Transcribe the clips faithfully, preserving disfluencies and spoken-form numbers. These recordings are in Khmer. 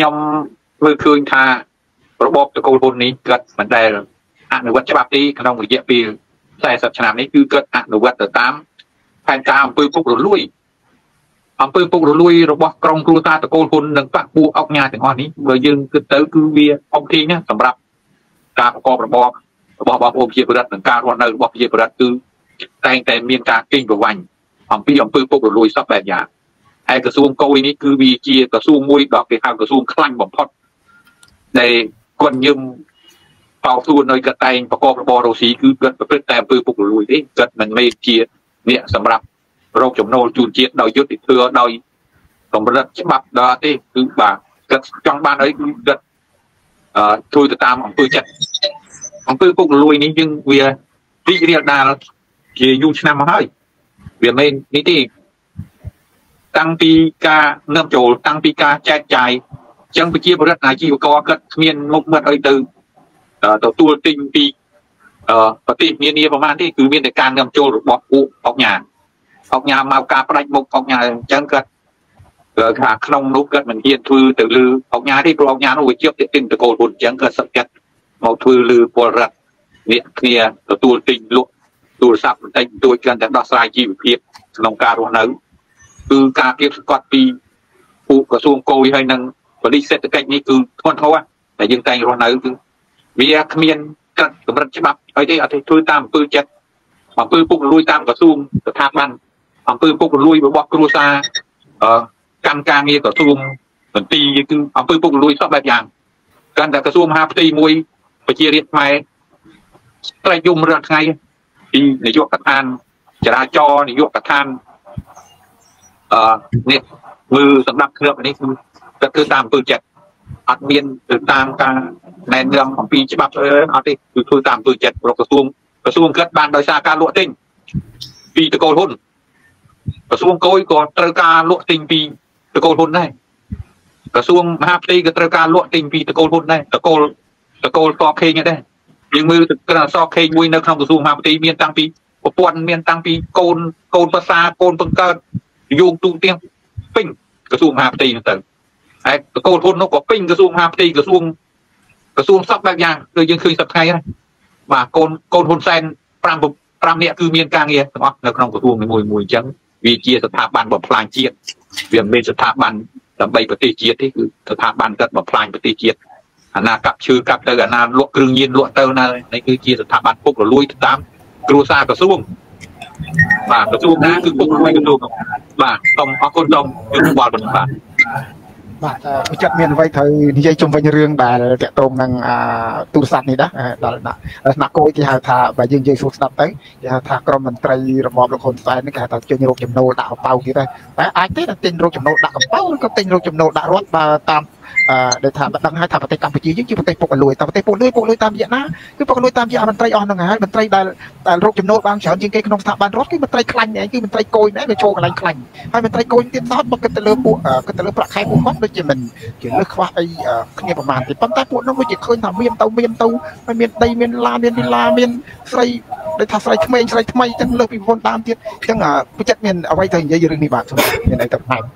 ខ្ញុំមើលឃើញថារបបតកូលហ៊ុននេះគាត់មិនដែលអនុវត្តច្បាប់ទីក្នុងរយៈពេលสี่สิบឆ្នាំនេះគឺគាត់អនុវត្តទៅតាមផែនការអំពើពុករលួយអំពើពុករលួយរបស់ក្រុមគ្រួសារតកូលហ៊ុននិងបកពួកអង្គការទាំងអស់នេះបើយើងគិតទៅគឺវាអមធីណាសម្រាប់ការប្រកបរបររបស់បងប្អូនប្រជាពលរដ្ឋនិងការរស់នៅរបស់ប្រជាពលរដ្ឋគឺតែងតែមានការកេងប្រវ័ញ្ចអំពីអំពើពុករលួយសពបែបយ៉ាងហើយក្រសួងកុយនេះគឺវាជាក្រសួងមួយដ៏គេហៅក្រសួងខ្លាំងបំផុតដែលគាត់ញឹមបោកទួនៅកតែងប្រកបរបររស់ស៊ីគឺគាត់ប្រព្រឹត្តតែអំពើពុករលួយទេគាត់មិនមែនជាអ្នកសម្រាប់រកចំណូលជូនជាតិដោយយុត្តិធម៌ដោយកម្រិតច្បាប់ដល់ទេគឺបាទគាត់ចង់បានអីគឺគាត់អឺធ្វើទៅតាមអំពើចិត្តអំពើពុករលួយនេះយើងវារីករាលដាលជាយូរឆ្នាំមកហើយវាមិននេះទេតាំងពីការនាំចូលតាំងពីការចែកចាយអញ្ចឹងប្រជាពលរដ្ឋអាជីវករគាត់គ្មានមុខមាត់អីទៅទទួលទិញពីប្រទេសនានាប្រហែលទេគឺមានតែការនាំចូលរបស់ពួកអង្គការអង្គការមកការផ្ដាច់មុខអង្គការអញ្ចឹងគាត់ថាក្នុងនោះគាត់មិនហ៊ានធ្វើទៅលើអង្គការទេព្រោះអង្គការនោះវាជាប់ទាក់ទិញតកូលហ៊ុនអញ្ចឹងគាត់សឹកចិត្តមកធ្វើលើពលរដ្ឋអ្នកគ្នាទទួលទិញលក់ទូរស័ព្ទបន្តិចបន្តួចគាត់តែដោះស្រាយជីវភាពក្នុងការរស់នៅគឺការគៀបសង្កត់ពីពួកក្រសួងកុយហើយនិងប៉ូលីសសេដ្ឋកិច្ចនេះគឺធ្ងន់ធ្ងរតែយើងតែងរស់នៅគឺវាគ្មានកាត់កម្រិតច្បាប់ហើយទេអត់ធ្វើតាមអំពើចិត្តអំពើពុករលួយតាមក្រសួងស្ថាប័នអំពើពុករលួយរបស់គ្រួសារអឺកម្មការងារក្រសួងមន្ទីរគឺអំពើពុករលួយសពបែបយ៉ាងកាន់តែក្រសួងមហាផ្ទៃមួយប្រជារាស្ត្រខ្មែរត្រេកយំរាល់ថ្ងៃពីនាយកដ្ឋានចរាចរណ៍នាយកដ្ឋានអឺនេះមើលសម្រាប់គ្រាប់នេះគឺគាត់ធ្វើតាមអំពើចិត្តអត់មានទៅតាមការណែនាំអំពីច្បាប់អត់ទេគឺធ្វើតាមអំពើចិត្តរបស់ក្រសួងក្រសួងគាត់បានដោយសារការលក់ទិញពីតកូលហ៊ុនក្រសួងកុយក៏ត្រូវការលក់ទិញពីតកូលហ៊ុនដែរក្រសួងមហាផ្ទៃក៏ត្រូវការលក់ទិញពីតកូលហ៊ុនដែរតកូលតកូលសខេងដែរយើងមើលក្រសខេងមួយនៅក្នុងក្រសួងមហាផ្ទៃមានតាំងពីប្រព័ន្ធមានតាំងពីកូនកូនភាសាកូនបង្កើតយោងទូទាំងពេញក្រសួងមហាផ្ទៃទៅហើយតកូលហ៊ុននោះក៏ពេញក្រសួងមហាផ្ទៃក្រសួងក្រសួងសពបែបយ៉ាងគឺយើងឃើញសប្តាហ៍ហ្នឹងបាទកូនកូនហ៊ុនសែន5 5នាក់គឺមានការងារទាំងអស់នៅក្នុងក្រសួងមួយមួយអញ្ចឹងវាជាស្ថាប័នបំផ្លាញជាតិវាមិនមែនស្ថាប័នដើម្បីប្រទេសជាតិទេគឺស្ថាប័នគាត់បំផ្លាញប្រទេសជាតិអាណាកាប់ឈើកាប់ទៅអាណាលក់គ្រឿងញៀនលក់ទៅណានេះគឺជាស្ថាប័នពុករលួយទៅតាមគ្រួសារក្រសួងបាទក្រសួងណាគឺពុករលួយក្រសួងបាទសូមអរគុណសូមយោបល់បន្តបាទបាទវិចិត្រមានអ្វីត្រូវនិយាយជុំវិញរឿងដែលតាក់ទងនឹងទូរស័ព្ទនេះដែរដល់ថ្នាក់គោលគេហៅថាបើយើងនិយាយសួរស្ដាប់ទៅគេហៅថាក្រមមន្ត្រីរបបលោកហ៊ុនសែននេះគេហៅថាជញ្ញរោគចំណូលដាក់កប៉ៅទៀតដែរតែអាចទេតែទិញរោគចំណូលដាក់កប៉ៅឬក៏ទិញរោគចំណូលដាក់រត់បើតាមដែលថាដឹងហើយថាប្រទេសកម្ពុជាយើងជាប្រទេសពុករលួយតែប្រទេសពុករលួយពុករលួយតាមរយៈណាគឺពុករលួយតាមរយៈមន្ត្រីអស់ហ្នឹងហើយមន្ត្រីដែលដែលរោគចំណូលបានច្រើនជាងគេក្នុងស្ថាប័នរដ្ឋគឺមន្ត្រីខ្លាញ់ឯងគឺមន្ត្រីកូនដែរវាចូលកន្លែងខ្លាញ់ហើយមន្ត្រីកូនទៀតសោតមកគិតទៅលើពួកគិតទៅលើប្រាក់ខែពួកគាត់ដូចជាមិនជាលើសខ្វះអីគ្នាប្រហែលទេប៉ុន្តែពួកនោះដូចជាឃើញថាមានទៅមានទៅហើយមានដីមានឡាមានវិឡាមានស្រីដូចថាស្រីក្មេងស្រីថ្មីចឹងលើសពីមុនតាមទៀតចឹងពិចិត្រមានអ្វីទៅនិយាយរឿងនេះបាទមានអីទៅផ្នែក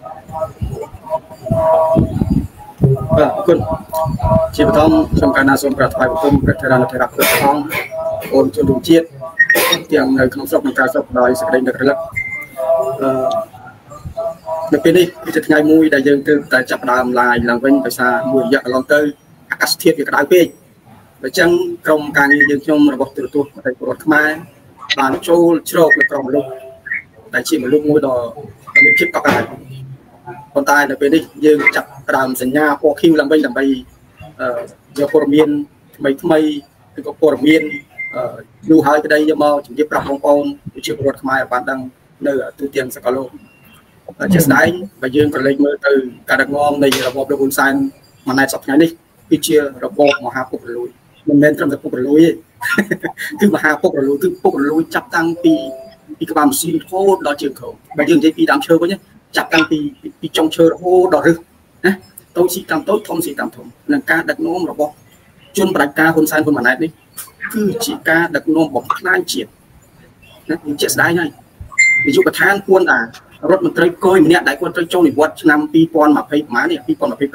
បាទអរគុណជាបឋមខ្ញុំកណ្ណាសូមប្រថ្វាយបង្គំព្រះធរណធរៈព្រះអង្គអូនជនរួមជាតិទាំងនៅក្នុងស្រុកនិងក្រៅស្រុកដោយសេចក្តីនឹករលឹកអឺនៅពេលនេះគឺជាថ្ងៃមួយដែលយើងទើបតែចាប់ផ្ដើមឡាយឡើងវិញដោយសារមួយរយៈកន្លងទៅអាកាសធាតុវាក្តៅពេកដូច្នេះក្រុមការងារយើងខ្ញុំរបស់ទូរទស្សន៍ប្រទេសពលរដ្ឋខ្មែរបានចូលជ្រកនៅក្រុមមនុស្សដែលជាមនុស្សមួយដ៏មានភាពកក់ក្ដៅប៉ុន្តែនៅពេលនេះយើងចាប់ផ្ដើមសញ្ញាពណ៌ខៀវឡើងវិញដើម្បីយកព័ត៌មានថ្មីថ្មីឬក៏ព័ត៌មានយូរហើយក្តីយកមកជម្រាបប្រាប់បងប្អូនប្រជាពលរដ្ឋខ្មែរបានដឹងនៅទូទាំងសកលលោកជាស្ដែងបើយើងប្រឡេកមើលទៅការដឹកនាំនៃរបបលោកហ៊ុនសែនមួយណែតសប្តាហ៍នេះគឺជារបបមហាពុករលួយមិនមែនត្រឹមតែពុករលួយទេគឺមហាពុករលួយគឺពុករលួយចាប់តាំងពីពីក្បាលម៉ាស៊ីនរហូតដល់ជើងធំបើយើងនិយាយពីដើមឈើវិញចាប់តាំងពីពីចុងឈើរហូតដល់រឹសណាតូចស៊ីតាមតូចធំស៊ីតាមធំនឹងការដឹកនាំរបស់ជនបដិការហ៊ុនសែនហ៊ុនម៉ាណែតនេះគឺជាការដឹកនាំបំផ្លាញជាតិណាវាជាស្ដាយហើយនាយកដ្ឋានគួរតែរដ្ឋមន្ត្រីកុយម្នាក់ដែលគាត់ត្រូវចូលនិវត្តន៍ឆ្នាំពីរពាន់ម្ភៃប្រហែលនេះពីរពាន់ម្ភៃប្រាំ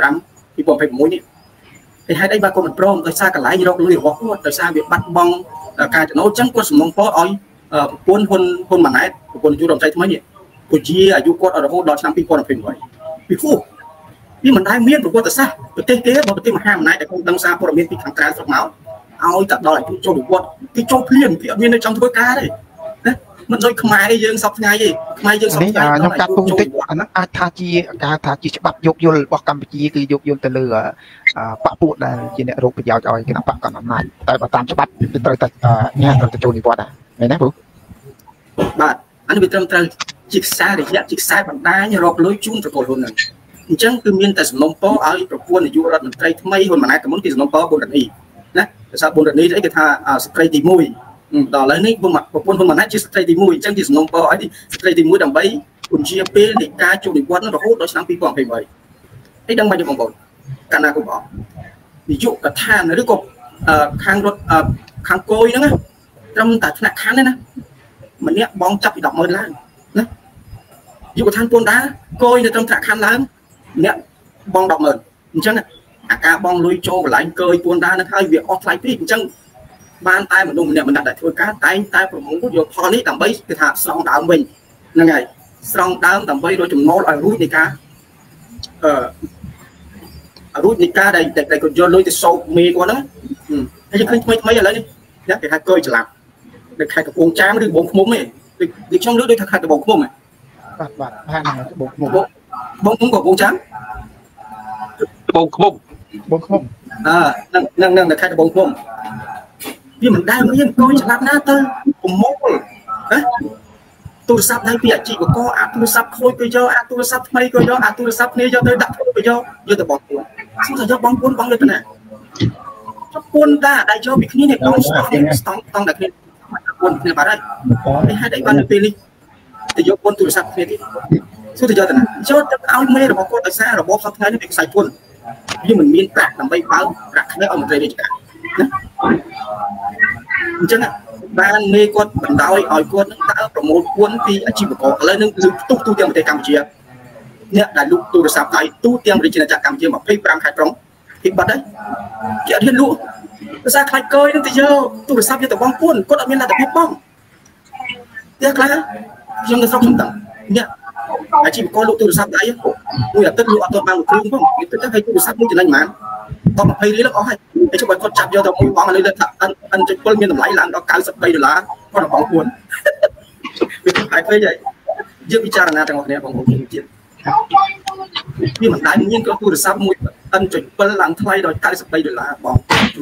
ពីបងពីមួយនេះthì hai đây ba con mình prom tại sao cả lại gì đâu lười hoặc tại sao việc bắt bong cả trận đấu chẳng có sự mong có oi quân hôn hôn màn này quân chú đồngใจmấy nhỉ quân chia ở du con ở đâu đó năm pi con là phim vậy vì khu vì mình ai miên của quân tại sao cái tế tế mà cái mà ham này để con đăng xa của miên bị thằng cá sọc máu ao tập đó lại cho được quân cái cho liền thì miên ở trong thôi cá đấyมันโดยขมายdương sọc ngày gìขมายdương sọc ngày nó là chung chung anh nói tha chi cả tha chi bắt dục vô bắt Campuchia cứ dục vô từ lừa bạc bụi là chỉ để rụp vào cho cái bạc còn này tại bà tam cho bắt tới tới nghe rồi từ đi qua đây này nè bố bạn anh bị tâm tâm chiếc xa để hiện chiếc xa bằng đá như rọc lối chung cho cổ luôn này chẳng từ miền tại sông Long Po ở trong quân thì du ra mình tây mấy hôm mà nãy cảm muốn cái sông Long Po buồn đợt này nè sao buồn đợt này đấy cái tha spray tì mùi đó lấy ní buông mặt buông buông mặt nát chỉ spray tì mùi chẳng chỉ sông Long Po ấy đi spray tì mùi đầm bấy quần chia pê để ca chung đi quân nó hốt đó sáng pi quảng phải vậy ấy đang bao nhiêu vòng vòng cả nào cũng bỏ ví dụ cả than nữa đứa cô khang rốt khang côi nữa trong tại thằng khang đấy nè mình nhé bong chập bị đọc mơn lá nè ví dụ than buôn đá côi trong thằng khang lá nhé bong đọc mơn chẳng nè à cả bong lôi trâu lại cơi buôn đá nó thay việc offline phí chẳng ban tay mình dùng nè mình đặt đại thôi cá tay tay của muốn có vô pho ní tầm bấy cái thằng xong đảo mình là ngày xong đảo tầm bấy rồi chùm máu lại rút này cá ờ rút này cá đây đây còn vô lôi từ sâu mê qua đó thấy chưa mấy mấy giờ lấy đi nhá cái hai cơi trở làm được hai cái bông trắng được bông khóm này được trong nước đây hai cái bông khóm này bạn bạn hai này cái bông bông bông cũng có bông trắng bông khóm bông khóm à năng năng năng được hai cái bông khóm vì mình đang yên coi trở làm nát thôi cùng mốt đấy tôi sắp đây bây chị của cô à tôi sắp thôi tôi cho à tôi sắp mấy tôi cho à tôi sắp này cho tôi đặt thôi tôi cho giờ tôi bỏ cuốn xong rồi cho bóng cuốn bóng lên thế này cho cuốn ra đây cho bị cái này bóng stong stong đặt lên cuốn này vào đây hai đấy ban được đi thì cho cuốn tôi sắp này đi xong thì cho thế này cho áo mê rồi bỏ cuốn tại sao rồi bỏ sắp ngay nó bị sai cuốn nhưng mình miên tạc làm bay báo đặt cái ở một đây đi cả chẳng hạn ban mê con mình đói hỏi con đã một cuốn thì chỉ có lấy nước tu tu tiêm tại Campuchia nè đại lục tu sắp tại tu tiêm đi trên trạng Campuchia mà phê prang khai trống thì bắt đấy kia thiên lũ ra khai cơi nên thì giờ tu sắp như tờ bong cuốn có đặc biệt là tập biết bong tiếc là trong cái sóc chúng ta nè chỉ có lũ tu sắp đấy tôi là tất lũ tôi mang một thương không tất cả hay tu sắp như thế này mà còn một hay lý nó có hay cái chỗ con chặt vô tao mũi bóng lên là anh anh cho quân miền tầm lấy là nó cao sập đây là con là bóng cuốn vì không phải vậy chưa bị cha là trong này bóng cuốn chuyện khi mà đại nhiên có tôi được sắp mũi anh cho quân làm thay rồi cao sập đây là bóng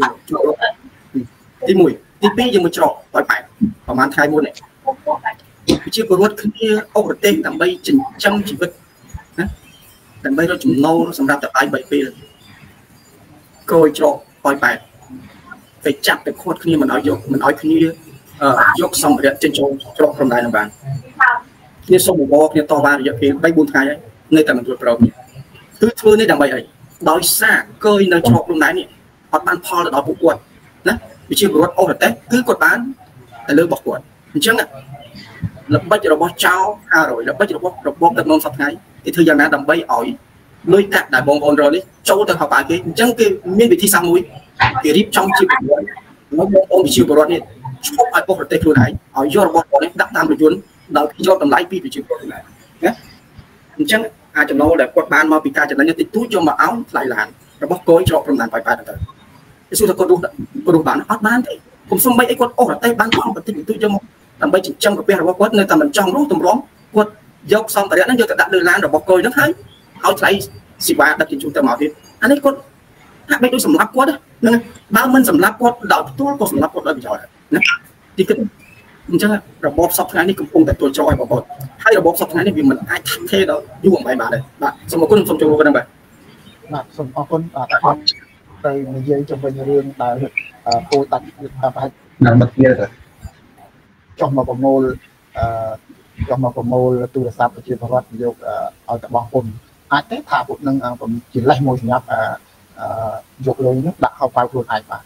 tí mùi tí pi nhưng mà trọ phải phải và mang thai muôn này chưa có ruột kia ông tên tầm bay chỉnh trăm chỉ vật tầm bay nó chủng nâu nó xong ra tập ai bảy pi coi cho coi bài phải chặt được khuôn khi mình nói dục mình nói khi dục xong rồi trên chỗ cho from này là bạn như sông một bò như to ba rồi thì bay buôn khai ấy nơi tại mình thuộc rồi thứ thứ này đằng bày ấy đói xa cơi nơi cho from này này họ bán pho là đói bụng quật đó vì chưa có ô là tết cứ quật bán là lơ bọc quật chứ ạ lập bách rồi bó cháo ha rồi lập bách rồi bó rồi bó tập non sập ngay thì thời gian này đằng bay ỏi nơi các đại bóng ôn rồi đấy châu tôi học bài cái chẳng cái miền bị thi sang mũi thì rip trong chiếc nó bóng ôn bị chịu vào này chụp ai bóng tết luôn này ở do bóng ôn đấy đặt tam được luôn đầu khi do tầm lái pi bị chịu vào này nhé chẳng ai trong nó là quạt bàn mà bị ca cho nó nhận tích túi cho mà áo lại là rồi bóc cối cho trong đàn bài bài được cái số có đủ có đủ bán bắt bán thì cũng xong mấy cái quạt ôn là tay bán không có tích túi cho một làm mấy chỉ trăm cái bè rồi quạt nơi tầm mình trong đó tầm róm quạt dốc xong tại nó cho đặt đưa lan rồi bóc cối nó thấy áo lại xì ba đặt trên trung tâm màu thì anh ấy con hát mấy đôi sầm lấp quá đó nên bao mình sầm lấp quá đảo tôi có sầm lấp quá đó bị rồi nè thì cái chứ là bóp sọc này cũng không tại tôi cho ai bảo bóp hay là bóp sọc này vì mình ai thắng thế đó du bằng bài bà đây bạn xong một con xong cho cô đang bài bạn xong một con bạn đây mình dây trong bên riêng tại cô tạch phải nằm mặt kia rồi trong một bộ môn trong một bộ môn tôi là sao chia vào vô ở tại bong cồn ai tết thả một nângผมchỉ lấy môi nhập dục rồi nước đặt học vào luôn ai mà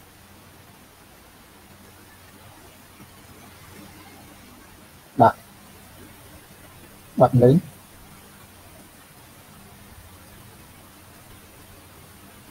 bạn bạn lấy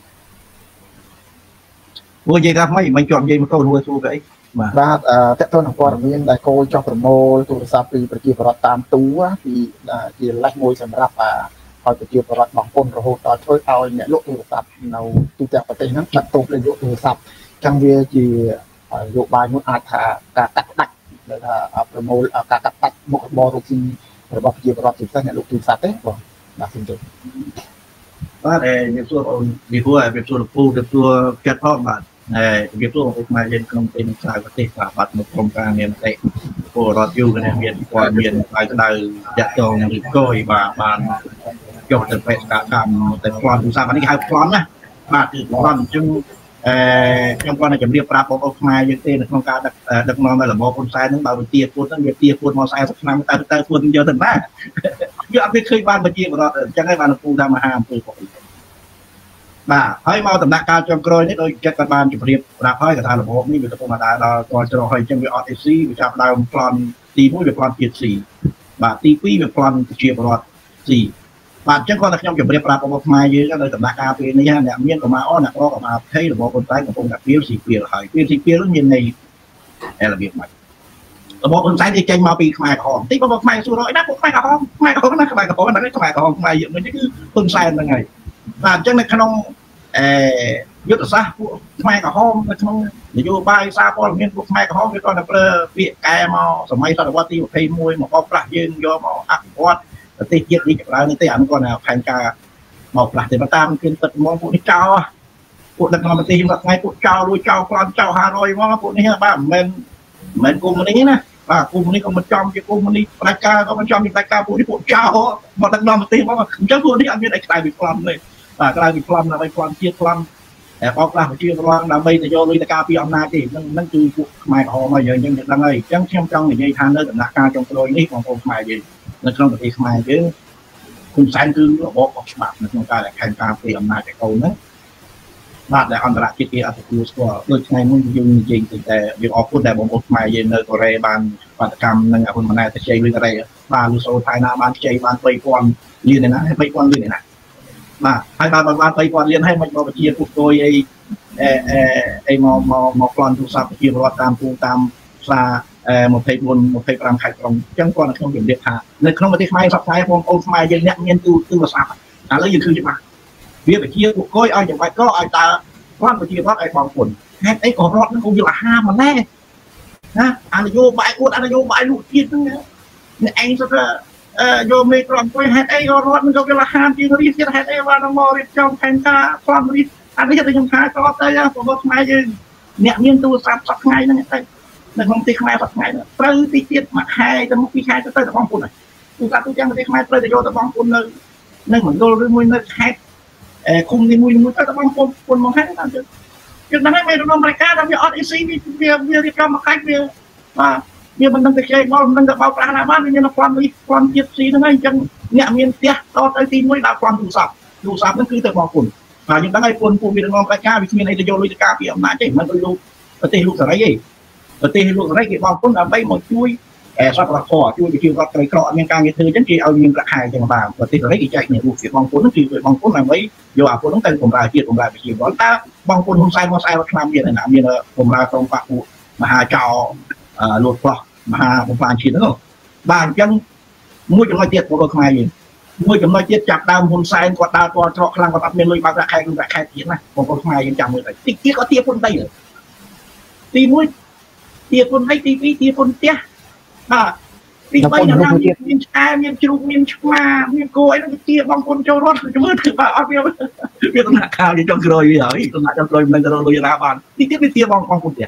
ព្រោះនិយាយថាមិនមិនជាប់និយាយមកទៅរួចសួរទៅអីបាទតើតើព័ត៌មានដែលគោចង់ប្រមូលទូរស័ព្ទពីប្រជាពលរដ្ឋតាមទូពីជាលេខមួយសម្រាប់ឲ្យប្រជាពលរដ្ឋបងប្អូនរហូតដល់ធ្វើឲ្យអ្នកលក់ទូរស័ព្ទនៅទូទាំងប្រទេសហ្នឹងបាត់ទុកលេខលក់ទូរស័ព្ទចឹងវាជាយោបាយមួយអាចថាការកាត់ផ្ដាច់ដែលថាប្រមូលការកាត់ផ្ដាច់មុខរបររកស៊ីរបស់ប្រជាពលរដ្ឋជាពិសេសអ្នកលក់ទូរស័ព្ទទេបងបាទសូមជម្រាបបាទអេវាសួរអូនវាគួរឲ្យវាសួរលោកពូទៅសួរកាត់ផងបាទហើយវាសួរអូនខ្មែរយើងក្នុងពេលនឹងក្រៅប្រទេសបាទបាត់មកក្រុមការងារមតិពលរដ្ឋយូរគ្នាមានព័ត៌មានផ្លៃក្តៅតាក់ទងឬកយបាទបានយកទៅបេសកកម្មទៅប្លន់ទូរស័ព្ទនេះហៅប្លន់ណាបាទគឺប្លន់អញ្ចឹងអឺខ្ញុំគាត់នឹងជម្រាបប្រាប់បងប្អូនខ្មែរយើងទេនៅក្នុងការដឹកដឹកនាំនៅរបបហ៊ុនសែនហ្នឹងបើវិទាពុតហ្នឹងវាទាពុតមក40ឆ្នាំទៅទៅពុតយកទៅណាយកអត់វាឃើញបានប្រជាពលរដ្ឋអញ្ចឹងហើយបានលោកពូថាមហាអំពើពុកបាទហើយមកដំណាក់កាលចុងក្រោយនេះដោយចិត្តគាត់បានជម្រាបប្រាប់ហើយគាត់ថារបបនេះវាកំពុងមកដល់ដល់តច្រោះហើយអញ្ចឹងវាអត់អេស៊ីវាចាប់ដើមប្លន់ទីមួយវាប្លន់ជាតិស៊ីបាទទីពីរវាប្លន់ប្រជាពលរដ្ឋស៊ីបាទអញ្ចឹងគាត់ថាខ្ញុំជម្រាបប្រាប់បងប្អូនខ្មែរយើងនៅដំណាក់កាលពេលនេះអ្នកមានកុមារអអ្នកក្រកុមារភ័យរបបហ៊ុនសែនកំពុងតែពៀលស៊ីពៀលហើយពៀលស៊ីពៀលនោះមានន័យរបៀបម៉េចរបបហ៊ុនសែនគេចេញមកពីខ្មែរក្រហមទីបងប្អូនខ្មែរសួររយណាពួកខ្មែរក្រហមខ្មែរក្រហមណាខ្មែរក្រហមហ្នឹងខ្មែរក្រហមខ្មែរយើងនេះគឺហ៊ុនសែនហ្នឹងហើយបាទអញ្ចឹងនៅក្នុងអឺយុទ្ធសាស្ត្រពួកខ្មែរក្រហមនៅក្នុងនយោបាយសារព័ត៌មានពួកខ្មែរក្រហមវាក៏តែប្រើពាក្យកែមកសម័យសតវត្សទីยี่สิบเอ็ดមកបោកប្រាស់យើងយកមកអភិវឌ្ឍប្រទេសជាតិនេះចម្រើននេះទេអានោះគាត់ថាផែនការមកផ្លាស់ទេតាមគឺពិតហ្មងពួកនេះចោលពួកដឹកនាំប្រទេសយើងថ្ងៃពួកចោលរួចចោលប្លន់ចោលห้าร้อยមកពួកនេះបាទមិនមែនមិនមែនកុំនេះណាបាទកុំនេះក៏មិនចំជាកុំនេះផ្ដាច់ការក៏មិនចំពីផ្ដាច់ការពួកនេះពួកចោលមកដឹកនាំប្រទេសមកអញ្ចឹងពួកនេះអត់មានអីខ្លាំងពីប្លន់ទេបាទក្រៅពីប្លន់ដើម្បីប្លន់ជាតិប្លន់តែបោកប្រាស់ប្រជាពលរដ្ឋដើម្បីទៅយកលុយទៅការពារអំណាចទេហ្នឹងហ្នឹងគឺពួកខ្មែរក្រហមហើយយើងយើងដឹងហើយអញ្ចឹងខ្ញុំចង់និយាយថានៅដំណាក់កាលចុងក្រោយនេះបងប្អូនខ្មែរយើងនៅក្នុងប្រទេសខ្មែរយើងហ៊ុនសែនគឺរបបខុសច្បាប់នៅក្នុងការដែលខែងការពារអំណាចឯកូនហ្នឹងបាទដែលអន្តរជាតិគេអត់ទទួលស្គាល់ដូចថ្ងៃមុនយើងនិយាយទៅតែយើងអរគុណដែលបងប្អូនខ្មែរយើងនៅកូរ៉េបានបាតកម្មនឹងហ៊ុនម៉ាណែតទៅជ័យលុយកូរ៉េបាទលូសូថៃណាបានជ័យបានបីពាន់លានឯណាបីពាន់លានឯណាបាទហើយបានបានបីពាន់លានហើយមិនមកប្រជាពុកគយអីអេអេអីមកមកមកប្លន់ទូរស័ព្ទប្រជាពលរដ្ឋតាមទូតាមផ្សារអឺยี่สิบสี่ ยี่สิบห้ខែក្រុងអញ្ចឹងគាត់នៅក្នុងជំរាបថានៅក្នុងប្រទេសខ្មែរសពថ្ងៃបងប្អូនខ្មែរយើងអ្នកមានទូទូរស័ព្ទឥឡូវយើងឃើញច្បាស់វាវិជាពួកគយឲ្យចាំបាច់ក៏ឲ្យដើរគាត់ប្រជាពលរដ្ឋឲ្យបងពុនហេតុអីក៏រដ្ឋនឹងយកអាហារមកណែណាអនុយោបាយអួតអនុយោបាយលុកជាតិហ្នឹងអ្នកឯងសុទ្ធតែយកមេក្រុមអង្គុយហេតុអីក៏រដ្ឋនឹងយកអាហារជារៀបទៀតហេតុអីបានមករៀបចំផែនការផ្លំរៀបអានេះទៅខ្ញុំថាក៏ទៅបងប្អូនខ្មែរយើងអ្នកមានទូរស័ព្ទសពថ្ងៃហ្នឹងទៅនៅក្នុងប្រទេសខ្មែរសប្តាហ៍ត្រូវទីទៀតមួយខែទៅមុខពីរខែទៅទៅបងប្អូនហើយទូរស័ព្ទទូទាំងប្រទេសខ្មែរត្រូវទៅយកទៅបងប្អូននៅនៅមណ្ឌលឬមួយនៅខេត្តអេឃុំនីមួយមួយទៅទៅបងប្អូនពុនមកហើយតាមជឿយើងដឹងហើយមេរំរែកការថាវាអត់អេស៊ីវាវារៀបចំមកកាច់វាបាទវាមិនដឹងទៅជ័យមកមិនដឹងទៅបោកប្រាស់ណាបានវាមានផ្លន់នេះផ្លន់ជាតិស៊ីហ្នឹងហើយអញ្ចឹងអ្នកមានផ្ទះតទៅទីមួយដល់ផ្លន់ទូរស័ព្ទទូរស័ព្ទហ្នឹងគឺទៅបងប្អូនបាទយើងដឹងហើយពុនពួកវារំរែកការវាគ្មានអីទៅយកលុយទៅការពីអំណាចទេមិនទៅលោកប្រទេសលោកសេរីទេប្រទេសលោកសេរីគេបងពុនដើម្បីមកជួយអេសប្បុរសធម៌ជួយប្រជាពលរដ្ឋក្រីក្រអត់មានការងារធ្វើអញ្ចឹងគេឲ្យមានប្រាក់ខែអញ្ចឹងបានប្រទេសសេរីគេចែកគ្នារូបជាបងពុនហ្នឹងគឺបងពុនដើម្បីយកអាពុនហ្នឹងទៅបម្រើជាតិបម្រើប្រជាពលរដ្ឋតើបងពុនហ៊ុនសែនមកស្អែកឆ្នាំមានណាមានបម្រើក្រុមបកពួកមហាចៅលួតផ្លោះមហាបំផ្លាញជាតិហ្នឹងបាទអញ្ចឹងមួយចំណុចទៀតពលរដ្ឋខ្មែរយើងមួយចំណុចទៀតចាប់ដើមហ៊ុនសែនគាត់ដើរតល់ច្រកខ្លាំងគាត់អត់មានលុយបើកប្រាក់ខែគឺប្រាក់ខែទៀតណាបងប្អូនខ្មែរយើងចាំមើលទៅតិចទៀតក៏ទាពុនដីទីមួយទាពុនដីទីពីរទាពុនផ្ទះបាទទីបីដល់ណាមានឆ្អែមានជ្រូកមានឆ្មាមានគោអីហ្នឹងទាបងប្អូនចូលរត់មើលទៅបាទអត់វាវាដំណាក់កាលចុងក្រោយវាហើយដំណាក់ចុងក្រោយមិនដឹងទៅលុយណាបានទីទៀតវាទាបងបងប្អូនផ្ទះ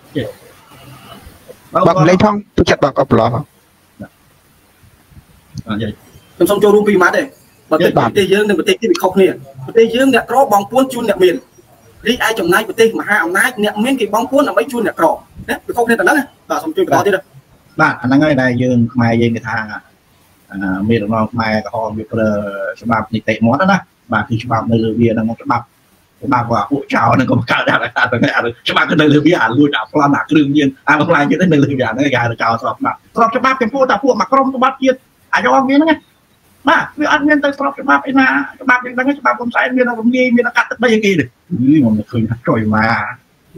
បាទលេខផងទុកចិត្តបាទក៏ប្រឡោះផងបាទយាយខ្ញុំសូមចូលរួមពីម៉ាត់ទេប្រទេសយើងនិងប្រទេសគេវាខុសគ្នាប្រទេសយើងអ្នកក្របងពួនជូនអ្នកមានរីឯចំណាយប្រទេសមហាអំណាចអ្នកមានគេបងពួនដើម្បីជូនអ្នកក្រណាវាខុសគ្នាតែហ្នឹងបាទសូមជួយបន្តទៀតបាទអាហ្នឹងហើយដែលយើងខ្មែរយើងគេថាមេដឹកនាំខ្មែរក្រហមវាប្រើច្បាប់នីតិមាត់ណាបាទគឺច្បាប់នៅលើវាហ្នឹងមកច្បាប់ច្បាប់ពួកពួកចៅហ្នឹងក៏កើតដែរតែច្បាប់ក៏នៅលើវាអាលួចអាប្លន់អាគ្រឿងញៀនអាបំផ្លាញជាតិនៅលើវាហ្នឹងគេហៅចៅស្របច្បាប់ស្របច្បាប់ចំពោះតែពួកមកក្រុមក្បត់ជាតិអាយកវាហ្នឹងបាទវាអត់មានទៅស្របច្បាប់ឯណាច្បាប់យ៉ាងហ្នឹងច្បាប់ហ៊ុនសែនមានរំលាយមានកាត់ទឹកដីអីគេទេខ្ញុំមិនឃើញថាចុយមក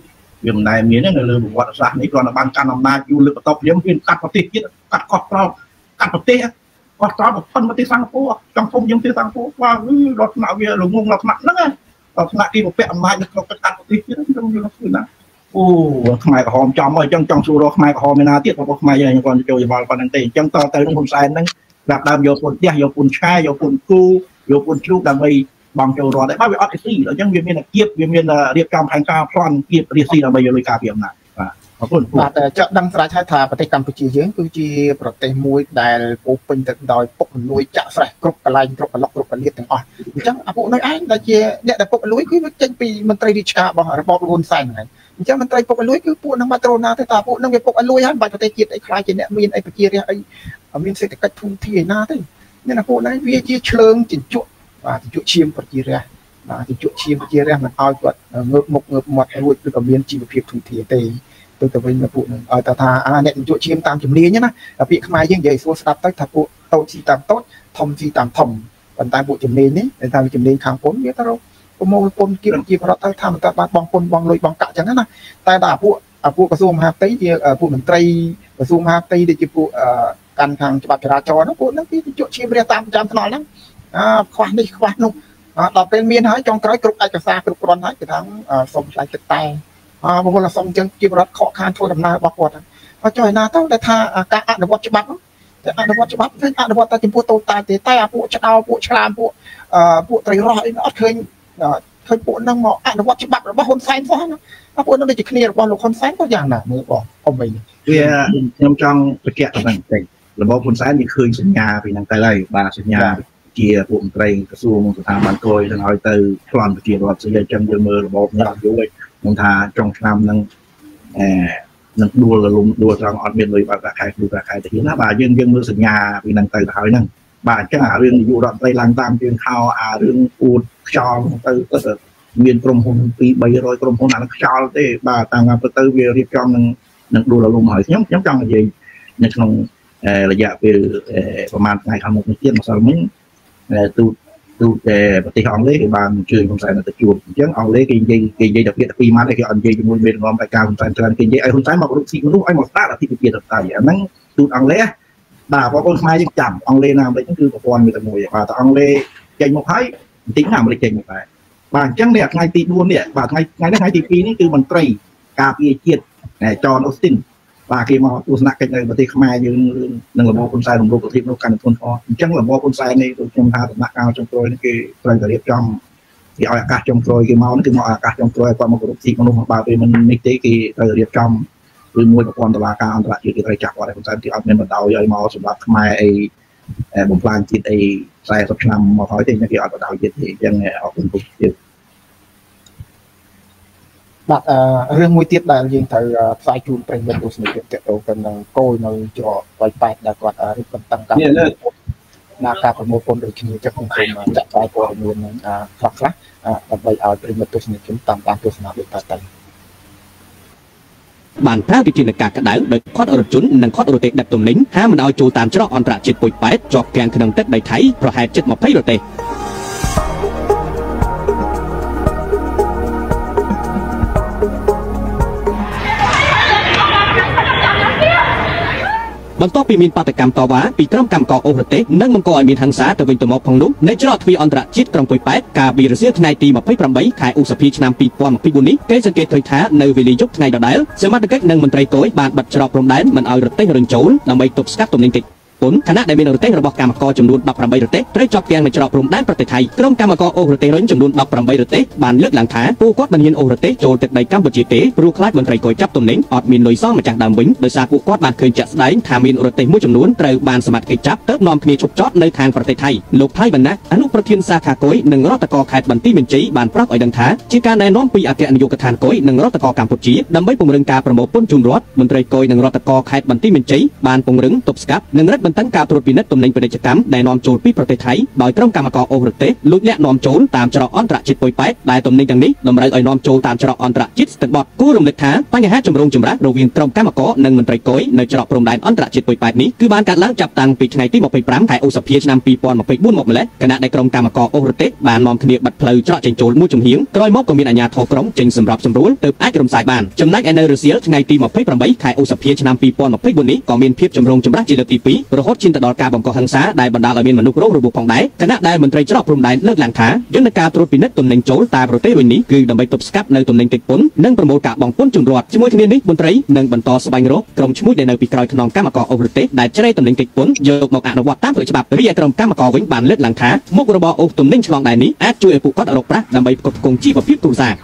វាមិនដែលមាននៅលើប្រវត្តិសាស្ត្រនេះគ្រាន់តែបានកាន់អំណាចយូរលើកបន្ទាប់យើងមានកាត់ប្រទេសទៀតកាត់កោះត្រល់កាត់ប្រទេសកោះត្រល់បំផុតប្រទេសសិង្ហបុរីចង់ភូមិយើងប្រទេសសិង្ហបុរីว่าរដ្ឋថ្នាក់វាល្ងងរដ្ឋថ្នាក់ហ្នឹងរដ្ឋថ្នាក់ទីប្រពាក់អំណាចនៅក្នុងកាត់ប្រទេសទៀតខ្ញុំយល់ឃើញណាអូខ្មែរក្រហមចំមកអញ្ចឹងចង់សួររកខ្មែរក្រហមឯណាទៀតរបស់ខ្មែរយើងគាត់ចូលយោបល់ប៉ុណ្្នឹងទេអញ្ចឹងតទៅនឹងហ៊ុនសែនហ្នឹងដាក់ដើមយកពុនផ្ទះយកពុនឆ្កែយកពុនគូយកពុនជ្រូកដើម្បីបងចូលរដ្ឋតែបើវាអត់ទេស៊ីអញ្ចឹងវាមានគៀបវាមានរៀបចំផែនការប្លន់គៀបរៀបស៊ីដើម្បីយកលុយការពីអំណាចបាទអរគុណបាទចាក់ដឹងស្រាច់ហើយថាប្រទេសកម្ពុជាយើងគឺជាប្រទេសមួយដែលពោពេញទៅដោយពុករលួយចាក់ស្រេះគ្រប់កន្លែងគ្រប់កន្លុកគ្រប់កលៀតទាំងអស់អញ្ចឹងអាពួកនៅឯងដែលជាអ្នកដែលពុករលួយគឺវាចេញពីមន្ត្រីរាជការរបស់របបហ៊ុនសែនហ្នឹងអញ្ចឹងមន្ត្រីពុករលួយគឺពួកនឹងបាត់ត្រូណាទៅតាពួកនឹងវាពុករលួយហើយបាច់ប្រទេសជាតិអីខ្លាចជាអ្នកមានអីប្រជារាស្ត្រអីមានសេដ្ឋកិច្ចធំធានណាទេអ្នកណាពួកហ្នឹងវាជាឆ្លើងជញ្ជក់បាទជញ្ជក់ឈាមប្រជារាស្ត្របាទជញ្ជក់ឈាមប្រជារាស្ត្រមិនឲ្យគាត់ងើបមុខងើបមាត់រួចឬក៏មានជីវភាពធំធានទេទៅទៅវិញពួកហ្នឹងឲ្យតែថាអាអ្នកជញ្ជក់ឈាមតាមជំនាញណាពាក្យខ្មែរយើងនិយាយស្រួលស្ដាប់ទៅថាពួកតូចស៊ីតាមតូចធំស៊ីតាមធំប៉ុន្តែពួកជំនាញនេះតែជំនាញខាងពុនវាទៅរកប្រមូលពុនគៀបជាប្រវត្តិទៅថាមិនតើបានបងពុនបងលុយបងកាក់ចឹងណាតែដល់ពួកពួកក្រសួងមហាផ្ទៃជាពួកមន្ត្រីក្រសួងមហាផ្ទៃដូចជាពួកកាន់ខាងច្បាប់ចរាចរណ៍ហ្នឹងពួកហ្នឹងគេជក់ឈាមរះតាមតាមថ្នល់ហ្នឹងអើខ្វះនេះខ្វះនោះដល់ពេលមានហើយចុងក្រោយគ្រប់ឯកសារគ្រប់គ្រាន់ហើយគេថាសុំឆ្លៃទឹកតែអើបងប្អូនសុំចឹងជាប្រវត្តិខកខានធ្វើដំណើររបស់គាត់ហ្នឹងហើយចុះឯណាទៅដែលថាការអនុវត្តច្បាប់តែអនុវត្តច្បាប់ឃើញអនុវត្តតែចំពោះតូចតាចទេតែអាពួកឆ្កោពួកឆ្លាមពួកពួកត្រីរ៉ស់អីអត់ឃើញឃើញពួកហ្នឹងមកអនុវត្តច្បាប់របស់ហ៊ុនសែនសោះណាពួកហ្នឹងដូចជាគ្នារបស់លោកហ៊ុនសែនក៏យ៉ាងណាមើលបងអមវិញវាខ្ញុំចង់បញ្ជាក់តែបន្តិចរបបហ៊ុនសែនវាឃើញសញ្ញាពីហ្នឹងទៅហើយបាទសញ្ញាជាពួកមន្ត្រីក្រសួងស្ថាប័នគយទៅឲ្យទៅប្លន់ប្រជារដ្ឋស្អីចឹងយើងមើលរបបនេះយូរហើយខ្ញុំថាចុងឆ្នាំហ្នឹងអឺនឹងដួលលំដួលត្រង់អត់មានលុយបើកខែគ្រូខែទៅទៀតណាបាទយើងយើងមើលសញ្ញាពីហ្នឹងទៅទៅហើយហ្នឹងបាទអញ្ចឹងអារឿងនាយករដ្ឋមន្ត្រីឡើងតាមជើងខោអារឿងអួតខ្យល់ទៅទៅមានក្រុមហ៊ុនពីរបីរយក្រុមហ៊ុនអានឹងខ្យល់ទេបាទតាមការទៅវារៀបចំនឹងនឹងដួលលំហើយខ្ញុំខ្ញុំចង់និយាយនៅក្នុងរយៈពេលប្រហែលថ្ងៃខាងមុខនេះទៀតម្សិលមិញទូទូប្រទេសអង់គ្លេសគេបានអញ្ជើញហ៊ុនសែនទៅជួបអញ្ចឹងអង់គ្លេសគេនិយាយគេនិយាយតែពាក្យតែពីរម៉ាត់គេអត់និយាយជាមួយមេដឹកនាំឯកការហ៊ុនសែនច្រើនគេនិយាយឲ្យហ៊ុនសែនមករកស៊ីមនុស្សឲ្យមកស្ដារអធិបតេយ្យទៅអាហ្នឹងទូតអង់គ្លេសបាទបងប្អូនខ្មែរយើងចាំអង់គ្លេសណាអាមេរិកហ្នឹងគឺប្រព័ន្ធមួយតែមួយបាទតែអង់គ្លេសចេញមកហើយបន្តិចណាអាមេរិកចេញមកដែរបាទអញ្ចឹងនេះថ្ងៃទីបួននេះបាទថ្ងៃថ្ងៃនេះថ្ងៃទីពីរនេះគឺមន្ត្រីការពារជាតិចនអូស្ទីនបាទគេមកទស្សនកិច្ចនៅប្រទេសខ្មែរយើងនឹងរបបហ៊ុនសែនរំលោភប្រទេសនោះកាន់តែធ្ងន់ធ្ងរអញ្ចឹងរបបហ៊ុនសែននេះខ្ញុំថាដំណាក់កាលចុងក្រោយនេះគេត្រូវតែរៀបចំគេឲ្យឱកាសចុងក្រោយគេមកនេះគឺមកឱកាសចុងក្រោយគាត់មកគ្រប់ទីមនុស្សបើពេលមិននេះទេគេត្រូវរៀបចំឬមួយប្រព័ន្ធតុលាការអន្តរជាតិគេត្រូវចាប់គាត់ហ៊ុនសែនគេអត់មានបណ្ដោយឲ្យមកសម្រាប់ខ្មែរអីបំផ្លាញជាតិអីខ្សែសិបឆ្នាំមកហើយទេគេអត់បណ្ដោយជាតិទេអញ្ចឹងអរគុណពុកទៀតបាទរឿងមួយទៀតដែលយើងត្រូវផ្សាយជូនប្រិយមិត្តទស្សនិកជនតទៅទៅនឹងគោលនៅច្រកប៉ៃប៉ែតដែលគាត់រៀបបន្តកម្មណាការប្រមូលពន្ធដូចគ្នាចឹងខ្ញុំសូមចាក់ផ្សាយព័ត៌មាននឹងខ្លះខ្លះដើម្បីឲ្យប្រិយមិត្តទស្សនិកជនតាមដានទស្សនាដូចតទៅបានប្រើវិធានការក្តៅដោយខាត់រថយន្តនិងខាត់រទេះដឹកទំនិញហាមមិនឲ្យចូលតាមច្រកអន្តរជាតិពុយប៉ែតជាប់គាំងក្នុងទឹកដីថៃប្រហែលជិតម្ភៃរទេះបន្ទាប់ពីមានបាតកម្មតវ៉ាពីក្រុមកម្មករអូសរទេសនិងបង្កឲ្យមានហិង្សាទៅវិញទៅមកផងនោះនៅច្រកទ្វារអន្តរជាតិក្រុងពុយប៉ែតកាលពីរសៀលថ្ងៃទីម្ភៃប្រាំបីខែឧសភាឆ្នាំពីរពាន់ម្ភៃបួននេះគេសង្កេតឃើញថានៅវេលាយប់ថ្ងៃដដែលសមត្ថកិច្ចនិងមន្ត្រីគយបានបិទច្រកព្រំដែនមិនឲ្យរទេះរញចូលដើម្បីទប់ស្កាត់ទំនិញតិចពុនខណៈដែលមានរទេះរបស់កម្មករចំនួនដប់ប្រាំបីរទេះត្រូវជាប់គាំងនៅច្រកព្រំដែនប្រទេសថៃក្រុមកម្មករអូសរទេសរុញចំនួនដប់ប្រាំបីរទេះបានលើកឡើងថាពួកគាត់មិនហ៊ានអូសរទេសចូលទឹកដីកម្ពុជាទេព្រោះខ្លាចមន្ត្រីគយចាប់ទំនិញអត់មានលុយសងម្ចាស់ដើមវិញដោយសារពួកគាត់បានឃើញជាក់ស្ដែងថាមានរទេះមួយចំនួនត្រូវបានសមត្ថកិច្ចចាប់ទៅនាំគ្នាឈប់ចតនៅខាងប្រទេសថៃលោកថៃវណ្ណៈអនុប្រធានសាខាគយនិងរដ្ឋកោខេត្តបន្ទាយមានជ័យបានប្រាប់ឲ្យដឹងថាជាការណែនាំពីអគ្គនាយកដ្ឋានគយនិងរដ្ឋកោកម្ពុជាដើម្បីពង្រឹងការប្រមូលពន្ធជូនរដ្ឋមន្ត្រីគយនិងរដ្ឋកោខេត្តបន្ទាយមានជ័យបានពង្រឹងទប់ស្កាត់និងរឹតបន្តឹងការត្រួតពិនិត្យទំនិញពាណិជ្ជកម្មដែលនាំចូលពីប្រទេសថៃដោយក្រុមកម្មការអូរប្រទេសលួចលាក់នាំចូលតាមច្រកអន្តរជាតិពុយប៉ែតដែលទំនិញទាំងនេះតម្រូវឲ្យនាំចូលតាមច្រកអន្តរជាតិស្ទឹងបត់គួររំលឹកថាបញ្ហាចម្រូងចម្រាសរវាងក្រុមកម្មការនិងមន្ត្រីគយនៅច្រកព្រំដែនអន្តរជាតិពុយប៉ែតនេះគឺបានកើតឡើងចាប់តាំងពីថ្ងៃទី25ខែឧសភាឆ្នាំ2024មកម្លេះខណៈដែលក្រុមកម្មការអូរប្រទេសបាននាំគ្នាបិទផ្លូវច្រកចេញចូលមួយចំហៀងក្រោយមកក៏មានអាជ្ញាធរក្រុងចេញសម្រាប់សម្រួលទើបអាចរំសាយបានចំណែកឯនៅរសៀលថ្ងៃទី28ខែឧសភាឆ្នាំ2024នេះក៏មានភាពចម្រូងចម្រាសជាលើកទីពីររហូតឈានទៅដល់ការបង្កហិង្សាដែលបណ្ដាលឲ្យមានមនុស្សរងរបួសផងដែរខណៈដែលមន្ត្រីច្រកព្រំដែនលើកឡើងថាយន្តការត្រួតពិនិត្យទំនិញចូលតាមប្រទេសរុញនេះគឺដើម្បីទប់ស្កាត់នៅទំនិញតិចពន្ធនិងប្រមូលការបង់ពន្ធជំរាត់ជាមួយគ្នានេះមន្ត្រីនឹងបន្តស្វែងរកក្រុមឈ្មួញដែលនៅពីក្រោយខ្នងកម្មករអូរប្រទេសដែលជ្រែកទំនិញតិចពន្ធយកមកអនុវត្តតាមផ្លូវច្បាប់រីឯក្រុមកម្មករវិញបានលើកឡើងថាមុខរបរអូសទំនិញឆ្លងដែននេះអាចជួយឲ្យពួកគាត់រកប្រាក់ដើម្បីផ្គត់ផ្គង់ជីវភាពគ្រួសារ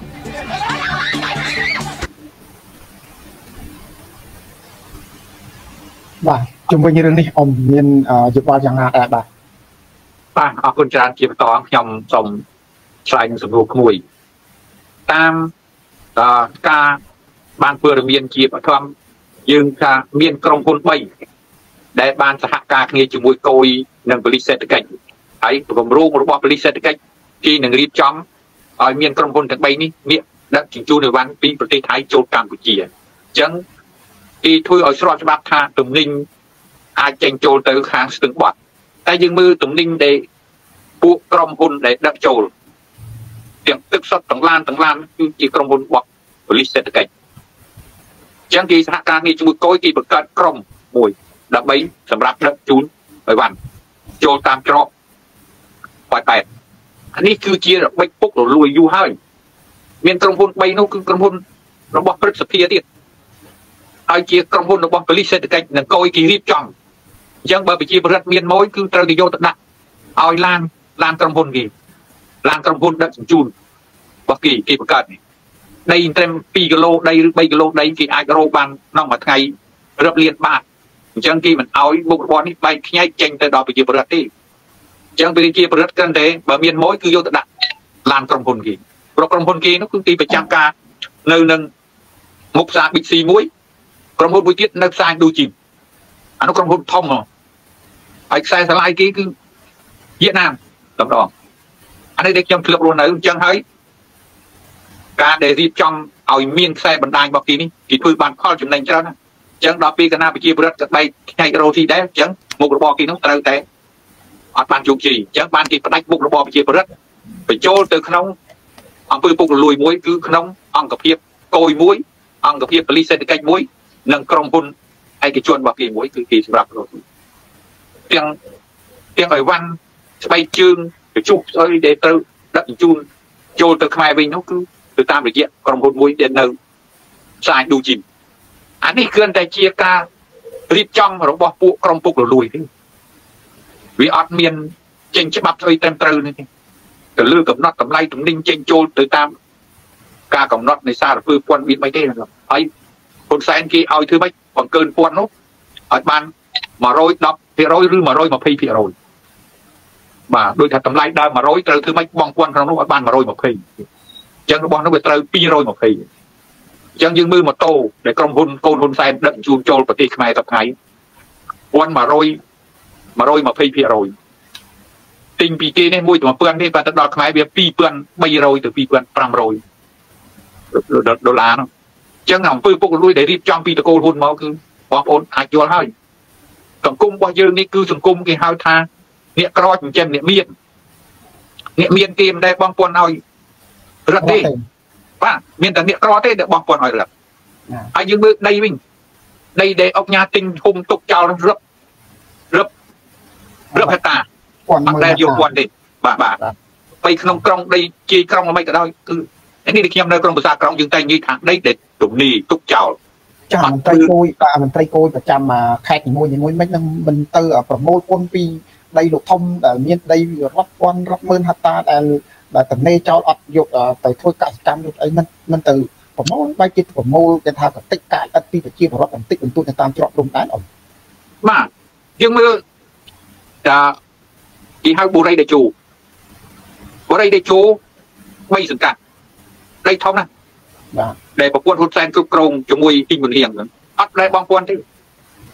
បាទជុំវិញរឿងនេះអមមានយោបល់យ៉ាងណាដែរបាទបាទអរគុណច្រើនជាបន្តខ្ញុំសូមឆ្លើយនឹងសំណួរមួយតាមការបានព័ត៌មានជាបឋមយើងថាមានក្រុមហ៊ុនបីដែលបានសហការគ្នាជាមួយគយនិងប៉ូលីសសេដ្ឋកិច្ចហើយគម្រោងរបស់ប៉ូលីសសេដ្ឋកិច្ចគេនឹងរៀបចំឲ្យមានក្រុមហ៊ុនទាំងបីនេះមានដឹកជញ្ជូនអីវ៉ាន់ពីប្រទេសថៃចូលកម្ពុជាអញ្ចឹងគេធ្វើឲ្យស្របច្បាប់ថាទំនិញអាចចេញចូលទៅខាងស្ទឹងបត់តែយើងមើលទំនិញដែលពួកក្រុមហ៊ុនដែលដឹកចូលទាំងទឹកសុទ្ធទាំងឡានទាំងឡានគឺជាក្រុមហ៊ុនរបស់ប៉ូលីសសេដ្ឋកិច្ចអញ្ចឹងគេសហការគ្នាជាមួយគយគេបង្កើតក្រុមមួយដើម្បីសម្រាប់ដឹកជូនអីវ៉ាន់ចូលតាមច្រកប៉ែតប៉ែតនេះគឺជារបិចពុករលួយយូរហើយមានក្រុមហ៊ុនបីនោះគឺក្រុមហ៊ុនរបស់ព្រឹទ្ធសភាទៀតហើយជាក្រុមហ៊ុនរបស់ប៉ូលីសសេដ្ឋកិច្ចនិងគយគេរៀបចំអញ្ចឹងបើប្រជាពលរដ្ឋមានមួយគឺត្រូវទៅយកទៅដាក់ឲ្យឡានឡានក្រុមហ៊ុនគេឡានក្រុមហ៊ុនដឹកជញ្ជូនរបស់គេគេបង្កើតនេះដីត្រឹមពីរគីឡូដីឬបីគីឡូដីគេអាចរកបានក្នុងមួយថ្ងៃរាប់លានបាតអញ្ចឹងគេមិនឲ្យមុខរបរនេះបែកខ្ញែកចេញទៅដល់ប្រជាពលរដ្ឋទេអញ្ចឹងប្រជាពលរដ្ឋគ្រាន់តែបើមានមួយគឺយកទៅដាក់ឡានក្រុមហ៊ុនគេព្រោះក្រុមហ៊ុនគេនោះគឺទីប្រចាំការនៅនឹងមុខផ្សារ Big C មួយក្រុមហ៊ុនមួយទៀតនៅផ្សារដូជីមអានោះក្រុមហ៊ុនធំហ៎ហើយខ្សែស្រឡាយគេគឺវៀតណាមតែម្ដងអានេះដែលខ្ញុំធ្លាប់រស់នៅអញ្ចឹងហើយការដែលរៀបចំឲ្យមានខ្សែបណ្ដាញរបស់គេនេះគេធ្វើបានផលចំណេញច្រើនណាស់អញ្ចឹងដល់ពេលគណៈប្រជាពលរដ្ឋក៏បែកខ្ញែករោស៊ីដែរអញ្ចឹងមុខរបរគេនោះត្រូវតែអត់បានជោគជ័យអញ្ចឹងបានគេផ្ដាច់មុខរបរប្រជាពលរដ្ឋបញ្ចូលទៅក្នុងអង្គើពុករលួយមួយគឺក្នុងអង្គភាពគយមួយអង្គភាពប៉ូលីសសេដ្ឋកិច្ចមួយនិងក្រុមហ៊ុនឯកជនរបស់គេមួយគឺគេសម្រាប់រកទាំងទាំងអីវ៉ាន់ស្បែកជើងកញ្ចុះស្អីដែលត្រូវដឹកជញ្ជូនចូលទៅខ្មែរវិញនោះគឺទៅតាមរយៈក្រុមហ៊ុនមួយដែលនៅផ្សារដូជីមអានេះគ្រាន់តែជាការរៀបចំរបស់ពួកក្រុមពុករលួយទេវាអត់មានចេញច្បាប់ស្អីត្រឹមត្រូវនេះទេទៅលើកំណត់តម្លៃទំនិញចេញចូលទៅតាមការកំណត់នៃសារពើព័ន្ធមានមិនទេហើយហ៊ុនសែនគេឲ្យធ្វើម៉េចបង្កើនព័ន្ធនោះឲ្យបានmột trăm mườiភាគរយ ឬmột trăm hai mươiភាគរយបាទដូចថាតម្លៃដើមmột trămត្រូវធ្វើម៉េចបងព័ន្ធក្នុងនោះឲ្យបានmột trăm hai mươiអញ្ចឹងរបស់នោះវាត្រូវtwo hundred twentyអញ្ចឹងយើងមើលម៉ូតូដែលក្រុមហ៊ុនកូនហ៊ុនសែនដឹកជញ្ជូនចូលប្រទេសខ្មែរសប្តាហ៍ព័ន្ធmột trăm một trăm một trăm hai mươiភាគរយទិញពីគេនេះមួយទៅmột nghìnនេះបាទទៅដល់ខ្មែរវាtwo thousand three hundredទៅtwo thousand five hundredដុល្លារនោះអញ្ចឹងអំពើពុករលួយដែលរៀបចំពីតកូលហ៊ុនមកគឺបងប្អូនអាចយល់ហើយសង្គមរបស់យើងនេះគឺសង្គមគេហៅថាអ្នកក្រចិញ្ចឹមអ្នកមានអ្នកមានគេមិនដែលបងប្អូនឲ្យរត់ទេបាទមានតែអ្នកក្រទេដែលបងប្អូនឲ្យរត់ហើយយើងមើលដីវិញដីដែលអុកញ៉ាទិញហុំទុកចោលរឹបរឹបរឹបហេតាអត់ដែលយកព័ន្ធទេបាទបាទបីក្នុងក្រុងដីជាយក្រុងមិនក៏ដោយគឺនេះខ្ញុំនៅក្រុងភាសាក្រុងយើងតែនិយាយថាដីដែលទំនីទុកចោលចាមន្ត្រីគយបាទមន្ត្រីគយប្រចាំខេត្តនីមួយៗមិននឹងមិនទៅប្រមូលពន្ធពីដីលោកធំដែលមានដីរាប់ពាន់រាប់ម៉ឺនហិកតាដែលដែលតំណេចោលអត់យកទៅធ្វើកសិកម្មយកអីមិនមិនទៅប្រមូលបែរជាប្រមូលគេថាកតិកកាយអត់ពីប្រជាពលរដ្ឋបន្តិចបន្តួចតាមច្រកព្រំដែនអត់បាទយើងមើលថាគេហៅបុរីដេជោបុរីដេជោបីសង្កាត់ដីធំណាស់បាទដែលប្រព័ន្ធហ៊ុនសែនគ្រប់គ្រងជាមួយទីមន្ទីរអត់ដែលបងប្អូនទេ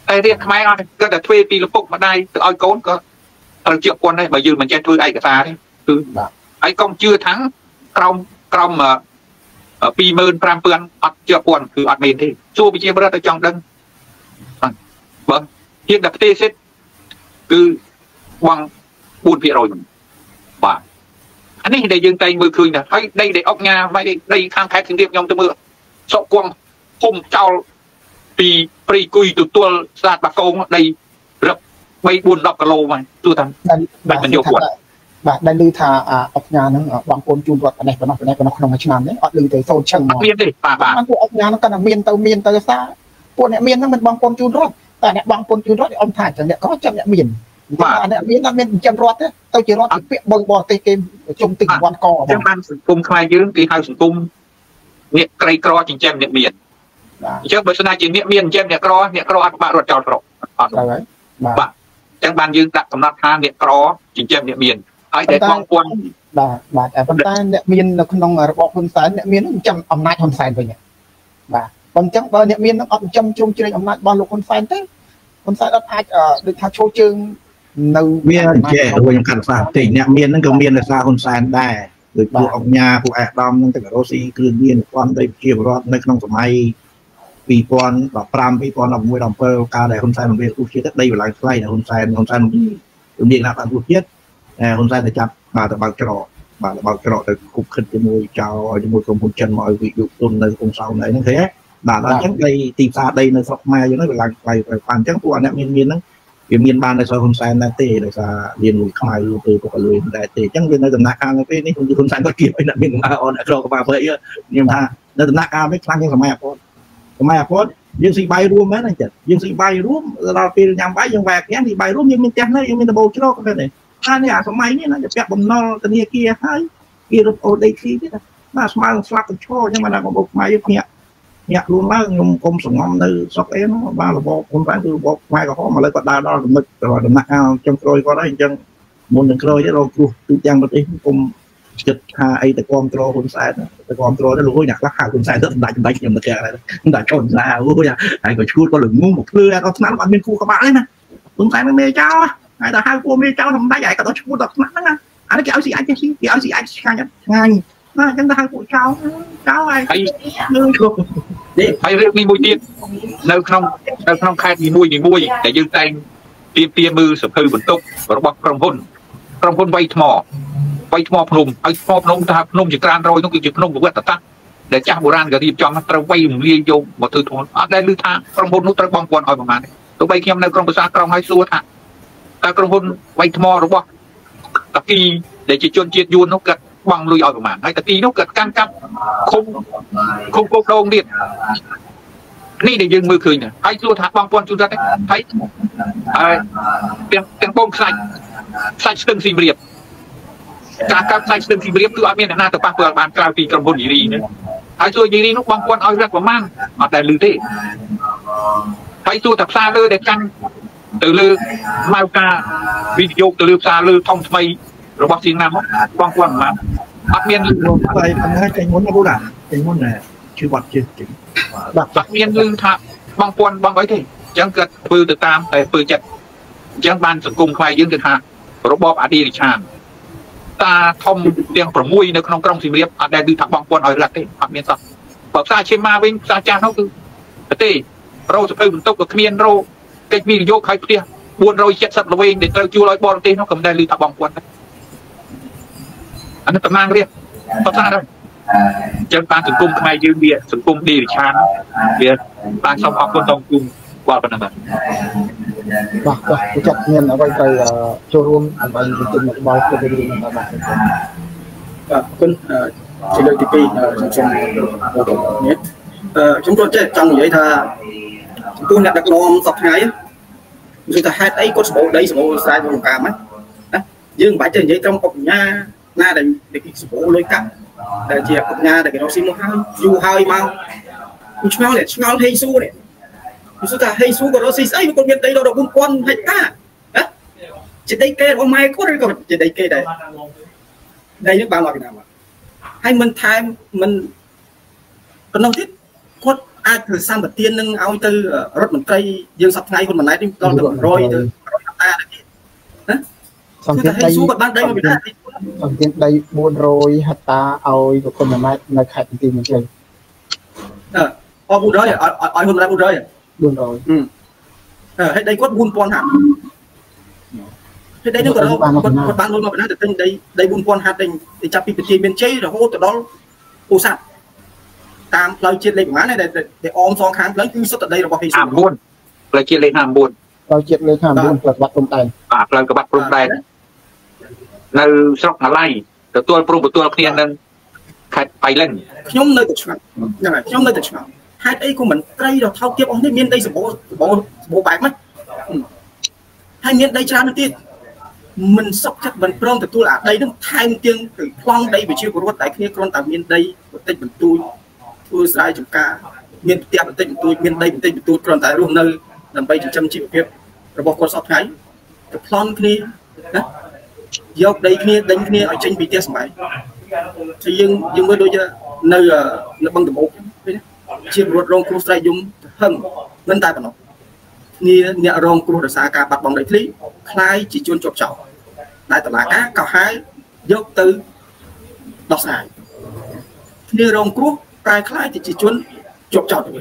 តែរៀនខ្មែរអត់គាត់តែធ្វើពីលពុកម្ដាយទៅឲ្យកូនក៏ត្រូវជាប៉ុនដែរបើយើងមិនចេះធ្វើឯកសារទេគឺហើយកុំជឿថាក្រោមក្រោមពីរម៉ឺនប្រាំពាន់អត់ជាប៉ុនគឺអត់មានទេសួរប្រជាពលរដ្ឋទៅចង់ដឹងបើជាងតែផ្ទេរសិទ្ធគឺបងបួនភាគរយបាទអានេះដែលយើងតែងមើលឃើញដែរហើយដីដែលអុកញ៉ាហើយដីខាងខេត្តសៀមរាបខ្ញុំទៅមើលសុកគង់ភូមិចោលពីព្រៃគុយទទួលស្អាតបាកងដីរឹបបីបួនដប់គីឡូមកទូតាមបាច់បញ្យកគាត់បាទដែលឮថាអុកញ៉ាហ្នឹងបងប្អូនជូនរដ្ឋនេះប៉ុណ្ណោះប៉ុណ្ណេះប៉ុណ្ណោះក្នុងមួយឆ្នាំនេះអត់ឮទៅសូនឆឹងមកមានទេបាទបាទពួកអុកញ៉ាហ្នឹងគាត់តែមានទៅមានទៅសារពួកអ្នកមានហ្នឹងមិនបងប្អូនជូនរដ្ឋតែអ្នកបងប្អូនជូនរដ្ឋអ៊ំថាចឹងអ្នកក៏ចាំអ្នកមានបាទអ្នកមានអត់មានចិញ្ចឹមរដ្ឋទេទៅជារដ្ឋពាក្យបើបរទេសគេជុំទិញរង្វាន់កចឹងបានសង្គមខ្មែរយើងគេហៅសង្គមអ្នកក្រីក្រចិញ្ចឹមអ្នកមានអញ្ចឹងបើស្នាជាអ្នកមានចិញ្ចឹមអ្នកក្រអ្នកក្រអត់បាក់រត់ចោលស្រុកអត់ហើយបាទអញ្ចឹងបានយើងដាក់កំណត់ថាអ្នកក្រចិញ្ចឹមអ្នកមានហើយតែបងប្អូនបាទបាទប៉ុន្តែអ្នកមាននៅក្នុងរបបហ៊ុនសែនអ្នកមាននឹងចាំអំណាចហ៊ុនសែនវិញបាទប៉ុន្តែបើអ្នកមាននឹងអត់ចិញ្ចឹមជ្រុំជ្រែងអំណាចរបស់លោកហ៊ុនសែនទេហ៊ុនសែនអត់អាចដូចថាឈោជើងនៅមានចេះរួចខ្ញុំកាត់សារតិចអ្នកមានហ្នឹងក៏មានដោយសារហ៊ុនសែនដែរដូចពួកអង្គញាពួកអេដាមហ្នឹងទៅរ៉ូស៊ីគ្រឿងញៀនព័ន្ធដីជាបរដ្ឋនៅក្នុងសម័យពីរពាន់ដប់ប្រាំ ពីរពាន់ដប់មួយ ដប់bảyកាលដែលហ៊ុនសែនរំលាយទូជាតិដីបន្លាយថ្លៃដល់ហ៊ុនសែនហ៊ុនសែនរំលាយណាបានទូជាតិហ៊ុនសែនទៅចាប់បាទទៅបើកច្រកបាទបើកច្រកទៅគប់ខិតជាមួយចៅជាមួយក្រុមហ៊ុនចិនមកឲ្យវិយុទុននៅក្នុងសោណហ្នឹងឃើញទេបាទអញ្ចឹងដីទីផ្សារដីនៅស្រុកខ្មែរយើងហ្នឹងវាឡើងថ្លៃប្រហែលអញ្ចឹងពួកអ្នកមានមានហ្នឹងវាមានបានដោយសារហ៊ុនសែនដែរទេដោយសាររៀនលុយខ្មៅលុយទៅពុកលុយដែរទេអញ្ចឹងវានៅដំណាក់កាលនៅពេលនេះហ៊ុនសែនគាត់គៀបឲ្យអ្នកមានអំណាចអនអក្រក់ក្បាលព្រៃខ្ញុំថានៅដំណាក់កាលនេះខ្លាំងជាងសម័យអពតសម័យអពតយើងស៊ីបាយរួមមែនទេយើងស៊ីបាយរួមដល់ពេលញ៉ាំបាយយើងវាក់យ៉ាងស៊ីបាយរួមយើងមានផ្ទះនៅយើងមានដបូលច្រកមែនទេអានេះអាសម័យនេះណាជាពាក់បំណុលធនាគារហើយគេរត់អូដីឃីទៀតបាទស្មើស្លាប់ទៅឈរអញ្ចឹងបានថាបងប្អូនខ្មែរយើងភ្ញាក់ញាក់ខ្លួនឡើងខ្ញុំគុំសងំនៅស្រុកអេនោះបាទរបបហ៊ុនសែនគឺរបបខ្មែរក្រហមឥឡូវគាត់ដើរដល់ចំណុចដំណាក់កាលចុងក្រោយគាត់ហើយអញ្ចឹងមុននឹងក្រោយទៅរកគ្រោះទូទាំងប្រទេសគុំគិតថាអីទៅគ្រប់គ្រងហ៊ុនសែនទៅគ្រប់គ្រងទៅលោកអ្នកខ្លះហៅហ៊ុនសែនទៅសម្ដេចសម្ដេចខ្ញុំទៅគេតែចុនសាអូយហើយក៏ឈួតក៏ល្ងងមកភ្លឺអត់ស្នាអត់មានគូក្បាលទេណាហ៊ុនសែននឹងមេចោលហើយតែហៅគូមេចោលសម្ដេចហើយក៏ដល់ឈួតដល់ស្នាហ្នឹងណាអានេះគេឲ្យស៊ីអាចចេះស៊ីគេឲ្យស៊ីអាចឆ្ងាញ់ឆ្ងាញ់ណាអញ្ចឹងទៅហៅពួកចោលចោលហើយនឹងឈប់ហើយរឿងនេះមួយទៀតនៅក្នុងនៅក្នុងខេត្តនីមួយនីមួយដែលយើងតែងទៀមទាមើលសភៅបន្ទុករបស់ក្រុមហ៊ុនក្រុមហ៊ុនវៃថ្មវៃថ្មភ្នំហើយថ្មភ្នំថាភ្នំជាក្រានរយនោះគឺជាភ្នំប្រវត្តិសាស្ត្រដែលចាស់បុរាណក៏រៀបចំត្រូវវៃរំលាយយកមកធ្វើធ្ងន់អត់ដែលឮថាក្រុមហ៊ុននោះត្រូវបងប្អូនឲ្យប្រមាណទេទោះបីខ្ញុំនៅក្រុងភាសាក្រុងហើយសួរថាតើក្រុមហ៊ុនវៃថ្មរបស់តាគីដែលជាជនជាតិយួននោះគាត់បងលុយឲ្យប្រមាណហើយតាគីនោះគាត់កាន់កាប់ឃុំឃុំគោកដងទៀតនេះដែលយើងមើលឃើញហើយសួរថាបងប្អូនជួយរដ្ឋហើយហើយទាំងទាំងបងខ្សាច់ខ្សាច់ស្ទឹងស៊ីមរៀបការកាប់ខ្សាច់ស្ទឹងស៊ីមរៀបគឺអត់មានអ្នកណាទៅប៉ះពាល់បានក្រៅពីក្រុមហ៊ុនយីរីនេះហើយជួយយីរីនោះបងប្អូនឲ្យរដ្ឋប្រមាណអត់ដែលឮទេហើយសួរថាផ្សារលើដែលកាន់ទៅលើម៉ៅការវិនិយោគទៅលើផ្សារលើធំថ្មីរបស់សៀងណាំបងប្អូនប្រមាណអត់មានតែប៉ុន្តែចេញមុនណាបងណាចេញមុនណាជឿបាត់ជឿចេញបាទអត់មានឮថាបងប្អូនបងអីទេអញ្ចឹងគាត់ធ្វើទៅតាមតែធ្វើចិត្តអញ្ចឹងបានសង្គមខ្មែរយើងគឺថារបបអធិរាជានតាធំទាំង៦នៅក្នុងក្រុងសៀមរាបអត់ដែលឮថាបងប្អូនឲ្យរត់ទេអត់មានសោះបើផ្សារឈេម៉ាវិញផ្សារចាស់នោះគឺប្រទេសរោសភៅបន្ទុកក៏គ្មានរោកិច្ចវិនិយោគឲ្យផ្ទះបួនរយសិបល្វែងដែលត្រូវជួលឲ្យបរទេសនោះក៏មិនដែលឮថាបងប្អូនដែរអានេះតំណាងរាជបផ្សារដែរអញ្ចឹងបានសង្គមខ្មែរយើងវាសង្គមឌីរិឆានវាបានសូមអរគុណដល់គុំគាត់ប៉ុណ្ណឹងបាទបាទបាទចាត់មានអ្វីត្រូវចូលរួមដើម្បីបញ្ចេញយោបល់ទៅរឿងនេះបាទបាទអរគុណជាលើកទីពីរខ្ញុំសូមនេះខ្ញុំគាត់ចេះចង់និយាយថាចំពោះអ្នកដឹកនាំសប្តាហ៍ថ្ងៃគឺថាហេតុអីគាត់សម្បូរដីសម្បូរស្រែក្នុងកាមណាយើងមិនបាច់ទៅនិយាយត្រង់អុកញ៉ាណាដែលគេសម្បូរលុយកាក់ដែលជាអុកញ៉ាដែលគេរកស៊ីមកហើយយូរហើយមកខ្ញុំឆ្ងល់នេះឆ្ងល់ហេស៊ូនេះខ្ញុំថាហេស៊ូក៏រកស៊ីស្អីគាត់មានដីដល់បួនពាន់ហិកតាណាជាដីគេរបស់ម៉ែគាត់ឬក៏ជាដីគេដែរដីនេះបានមកពីណាមកហើយមិនថែមមិនប៉ុណ្ណឹងទៀតគាត់អាចធ្វើសម្បទាននឹងឲ្យទៅរដ្ឋមន្ត្រីយើងសប្តាហ៍ខ្លួនម្នាក់នេះដល់ទៅរយទៅរដ្ឋតាទៀតណាសម្ពាធដីសួរគាត់បានដីមកពីណាសម្ពាធដីបួនរយហិកតាឲ្យប្រគុណម្នាក់នៅខេត្តបន្ទាយមានជ័យអឺអស់បួនរយឲ្យឲ្យហ៊ុនម្នាក់បួនរយបួនរយអឺហើយដីគាត់បួនពាន់ហាត់ហើយដីនោះក៏គាត់គាត់បានលុយមកពីណាទៅទិញដីដីបួនពាន់ហាត់ទៅចាប់ពីបន្ទាយមានជ័យរហូតទៅដល់ពូសាត់តាមផ្លូវជាតិលេខប្រហែលដែលដែលអមសងខាងផ្លូវគឺសុទ្ធតែដីរបស់ห้าสิบสี่ផ្លូវជាតិលេខห้าสิบสี่ផ្លូវជាតិលេខห้าสิบสี่ផ្លូវក្បាត់ព្រំដែនបាទផ្លូវក្បាត់ព្រំដែននៅស្រុកអាឡៃទទួលព្រំទទួលគ្នានឹងខេត្តបៃលិនខ្ញុំនៅតែឆ្ងាត់ហ្នឹងហើយខ្ញុំនៅតែឆ្ងាត់ហេតុអីក៏មិនត្រីដល់ថោកទាបអស់នេះមានដីសម្បូរសម្បូរសម្បូរបែបហ្នឹងហើយមានដីច្រើនទៀតមិនសុខចិត្តមិនព្រមទទួលអាដីហ្នឹងថែមទាំងទៅប្លង់ដីប្រជាពលរដ្ឋតែគ្នាគ្រាន់តែមានដីបន្តិចបន្តួចធ្វើស្រែចម្ការមានផ្ទះបន្តិចបន្តួចមានដីបន្តិចបន្តួចគ្រាន់តែរស់នៅដើម្បីចិញ្ចឹមជីវភាពរបស់គាត់សពថ្ងៃទៅប្លន់គ្នាណាយកដីគ្នាដេញគ្នាឲ្យចេញពីផ្ទះសម្បែងthì dương dương mới đôi cho nơi nó băng từ một chia ruột rong cua say dùng hầm lên tay vào nó nia nia rong cua được xa cả bạc bằng đầy thí khai chỉ chuôn chọc chậu đại tờ lá cá cào hái dốc từ đọt xài nia rong cua khai khai thì chỉ chuôn chọc chậu được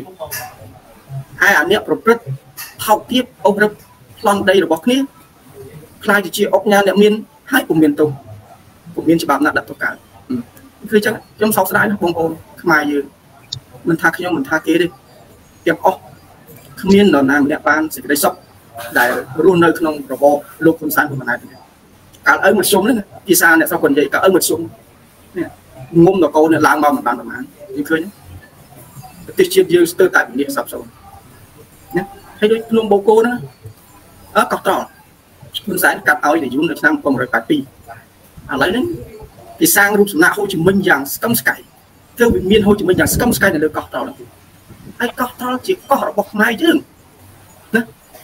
hai anh nia rất học tiếp ông rất lon đây là bọc nia khai chỉ chia ốc nha nia miên hai cùng miền tùng cùng miền chỉ bảo nặng đặt tất cảคือจังจังสาวสายนะบงโอนขมายยืนมันทักยังมันทักเกดิเตรียมออกขมิ้นนอนนางเนี่ยบ้านสิได้ซับได้รุ่นในขนมระบบลูกคนสานของมันอะไรการเอิ้งมันชุ่มเลยนะกีซาเนี่ยสักคนใหญ่การเอิ้งมันชุ่มเนี่ยงุ้มดอกโกเนี่ยล้างเบาเหมือนบ้านประมาณนี่เคยเนี่ยติดเชื้อยืดเตอร์ตัดเนี่ยสับสนเนี่ยให้ด้วยขนมโบโก้นะเออกอดต่อคนสานกัดเอาอย่างยุ่งในน้ำกองเลยแปดปีอะไรนั้นthì sangรูปสำนักHồ Chí Minhอย่างสกัมสกายเครื่องบินเมียนHồ Chí Minhอย่างสกัมสกายในเรื่องกอล์ฟเราไอ้กอล์ฟเราchỉ cóระบบนายจึงนะ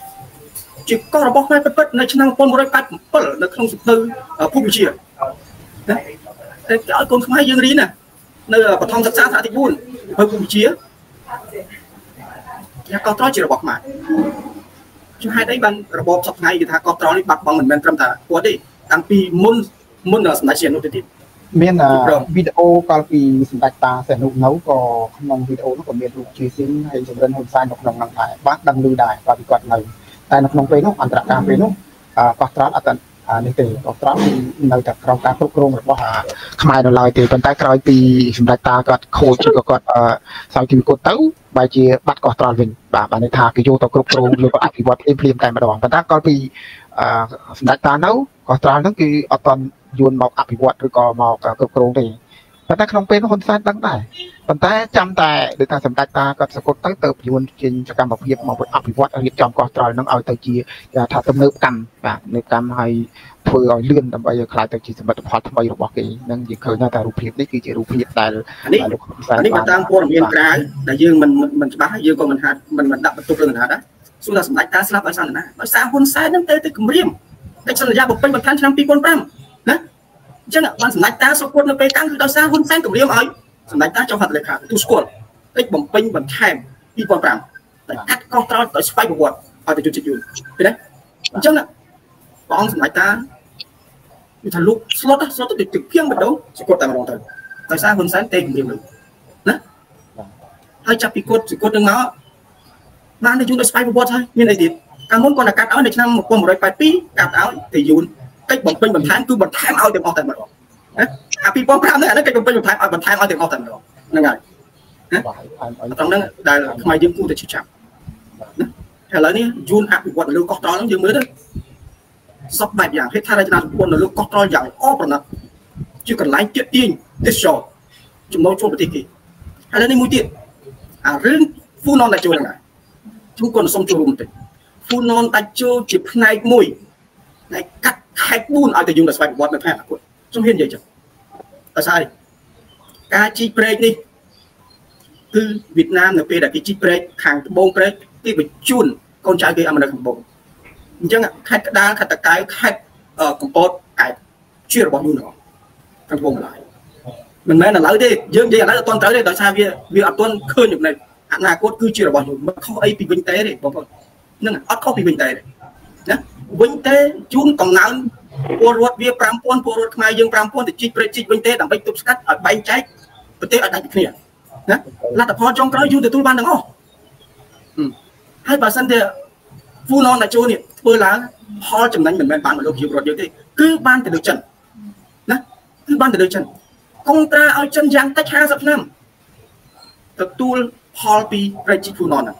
chỉ cóระบบนายเปิดในชั้นปนบริการเปิดในขนมสุดตื้อผู้วิเชียรนะแต่ไอ้คนขมายยังรีน่ะในปฐมศึกษาสาธิตบุญผู้วิเชียรแล้วกอล์ฟเราchỉระบบนายช่วยให้ได้บันระบบสับไงคือถ้ากอล์ฟเรานี่บักบังเหมือนเป็นกำตาตัวดิตั้งปีมุนมุนเราสมัยเชียร์นู่นติดមានវីដេអូកាលពីសម្ដេចតាសែននុនៅក៏ក្នុងវីដេអូនោះក៏មានរូបជាស៊ីងហើយចម្រិនហ៊ុនសែននៅក្នុងហ្នឹងដែរបាទដឹងឮដែរបាទពីគាត់នៅតែនៅក្នុងពេលនោះអន្តរកម្មពេលនោះកោះត្រល់អត់នេះទេកោះត្រល់នៅតែក្រោមការគ្រប់គ្រងរបស់ខ្មែរនៅឡើយទេប៉ុន្តែក្រោយពីសម្ដេចតាគាត់ខូចក៏គាត់សោយជីវិតគាត់ទៅបែរជាបាត់កោះត្រល់វិញបាទបានន័យថាគេយកទៅគ្រប់គ្រងលើអភិវឌ្ឍភ្លាមៗតែម្ដងប៉ុន្តែកាលពីសម្ដេចតានៅកោះត្រល់ហ្នឹងគឺអត់ទាន់យួនមកអភិវឌ្ឍឬក៏មកគ្រប់គ្រងទេប៉ុន្តែក្នុងពេលនោះហ៊ុនសែនដឹងដែរប៉ុន្តែចាំតែដូចថាសម្ដេចតាគាត់សកត់ទៅទៅយួនជាសកម្មភាពមកអភិវឌ្ឍរៀបចំកោះត្រល់ហ្នឹងឲ្យទៅជាថាទំនើបកម្មបាទទំនើបកម្មឲ្យធ្វើឲ្យលឿនដើម្បីឲ្យខ្លាយទៅជាសមិទ្ធផលថ្មីរបស់គេហ្នឹងយើងឃើញថារូបភាពនេះគឺជារូបភាពដែលលោកហ៊ុនសែននេះតាមព័ត៌មានក្រៅដែលយើងមិនមិនច្បាស់យើងក៏មិនហាត់មិនមិនដាក់បន្ទុកលើកណ្ដាលដែរសួរថាសម្ដេចតាស្លាប់ឲ្យសានណាដោយសារហ៊ុនសែនហ្នឹងទៅទៅគម្រាមតែសន្យាបំពេញបន្ថែមឆ្នាំពីរពាន់ប្រាំណាអញ្ចឹងបានសម្ដេចតាសុគតនៅពេលតាំងគឺដោយសារហ៊ុនសែនគម្រាមឲ្យសម្ដេចតាចុះហត្ថលេខាទូស្គាល់តែបំពេញបន្ថែមពីរពាន់ប្រាំតែកាត់កោះត្រល់ដោយស្វ័យប្រវត្តិឲ្យទៅយុទ្ធជឿនឃើញទេអញ្ចឹងព្រះអង្គសម្ដេចតាវាថាលោកស្លុតស្លុតទៅទឹកភៀងម្ដងសុគតតែម្ដងទៅដោយសារហ៊ុនសែនទេគម្រាមណាហើយចាប់ពីគាត់សុគតនឹងមកបានទៅយូនដោយស្វ័យប្រវត្តិហើយមានអីទៀតកាលមុនគាត់តែកាត់ឲ្យនៅឆ្នាំmột nghìn một trăm tám mươi haiកាត់ឲ្យទៅយូនកិច្ចបំពេញបន្ថែមគឺបន្ថែមឲ្យទាំងអស់តែម្ដងណាអាពីរពាន់ប្រាំហ្នឹងអានេះកិច្ចបំពេញបន្ថែមឲ្យបន្ថែមឲ្យទាំងអស់តែម្ដងហ្នឹងហើយណាត្រង់ហ្នឹងដែលខ្មែរយើងគួរតែជឿចាប់ណាឥឡូវនេះយូនអភិវឌ្ឍនៅលើកោះត្រល់ហ្នឹងយើងមើលទៅសពបែបយ៉ាងហេដ្ឋារចនាសម្ព័ន្ធនៅលើកោះត្រល់យ៉ាងអប្រណិតជាកន្លែងទាក់ទាញទេសចរចំណូលចូលប្រទេសគេឥឡូវនេះមួយទៀតអារឿងហ្វូណនតាជូហ្នឹងហើយខ្ញុំគាត់សុំចូលរួមបន្តិចហ្វូណនតាជូជាផ្នែកមួយនៃកាត់ខែបួនឲ្យទៅយូនដល់ស្វ័យប្រវត្តិនៅផ្នែកអនាគតខ្ញុំហ៊ាននិយាយចឹងតែស្អីការជីប្រេកនេះគឺវៀតណាមនៅពេលដែលគេជីប្រេកខាងត្បូងប្រេកគេបញ្ជូនកូនចៅគេអាមេរិកខាងត្បូងអញ្ចឹងខេត្តក្តារខេត្តតាកែវខេត្តកំពតកែបជារបស់យូនខាងត្បូងឡើយមិនមែនឥឡូវទេយើងនិយាយឥឡូវអត់ទាន់ត្រូវទេដោយសារវាវាអត់ទាន់ឃើញចំណេះអនាគតគឺជារបស់យើងមិនខុសអីពីវិញទេទេបងប្អូនហ្នឹងអត់ខុសពីវិញទេណាវិញទេជួនកំណើនពលរដ្ឋវាfiveពាន់ពលរដ្ឋខ្មែរយើងfiveពាន់ទៅជីកប្រេជីកវិញទេដើម្បីទប់ស្កាត់ឲ្យបែងចែកប្រទេសឲ្យដាច់ពីគ្នាណាលទ្ធផលចុងក្រោយយើងទទួលបានទាំងអស់ហើយបើសិនជាហ្វូណនណាជូនេះធ្វើឡើងផលចំណេញមិនមែនបានមកលោកប្រជាពលរដ្ឋយើងទេគឺបានទៅលើចិនណាគឺបានទៅលើចិនកុងត្រាឲ្យចិនយ៉ាងតិចห้าสิบឆ្នាំទទួលផលពីប្រេជីកហ្វូណនហ្នឹង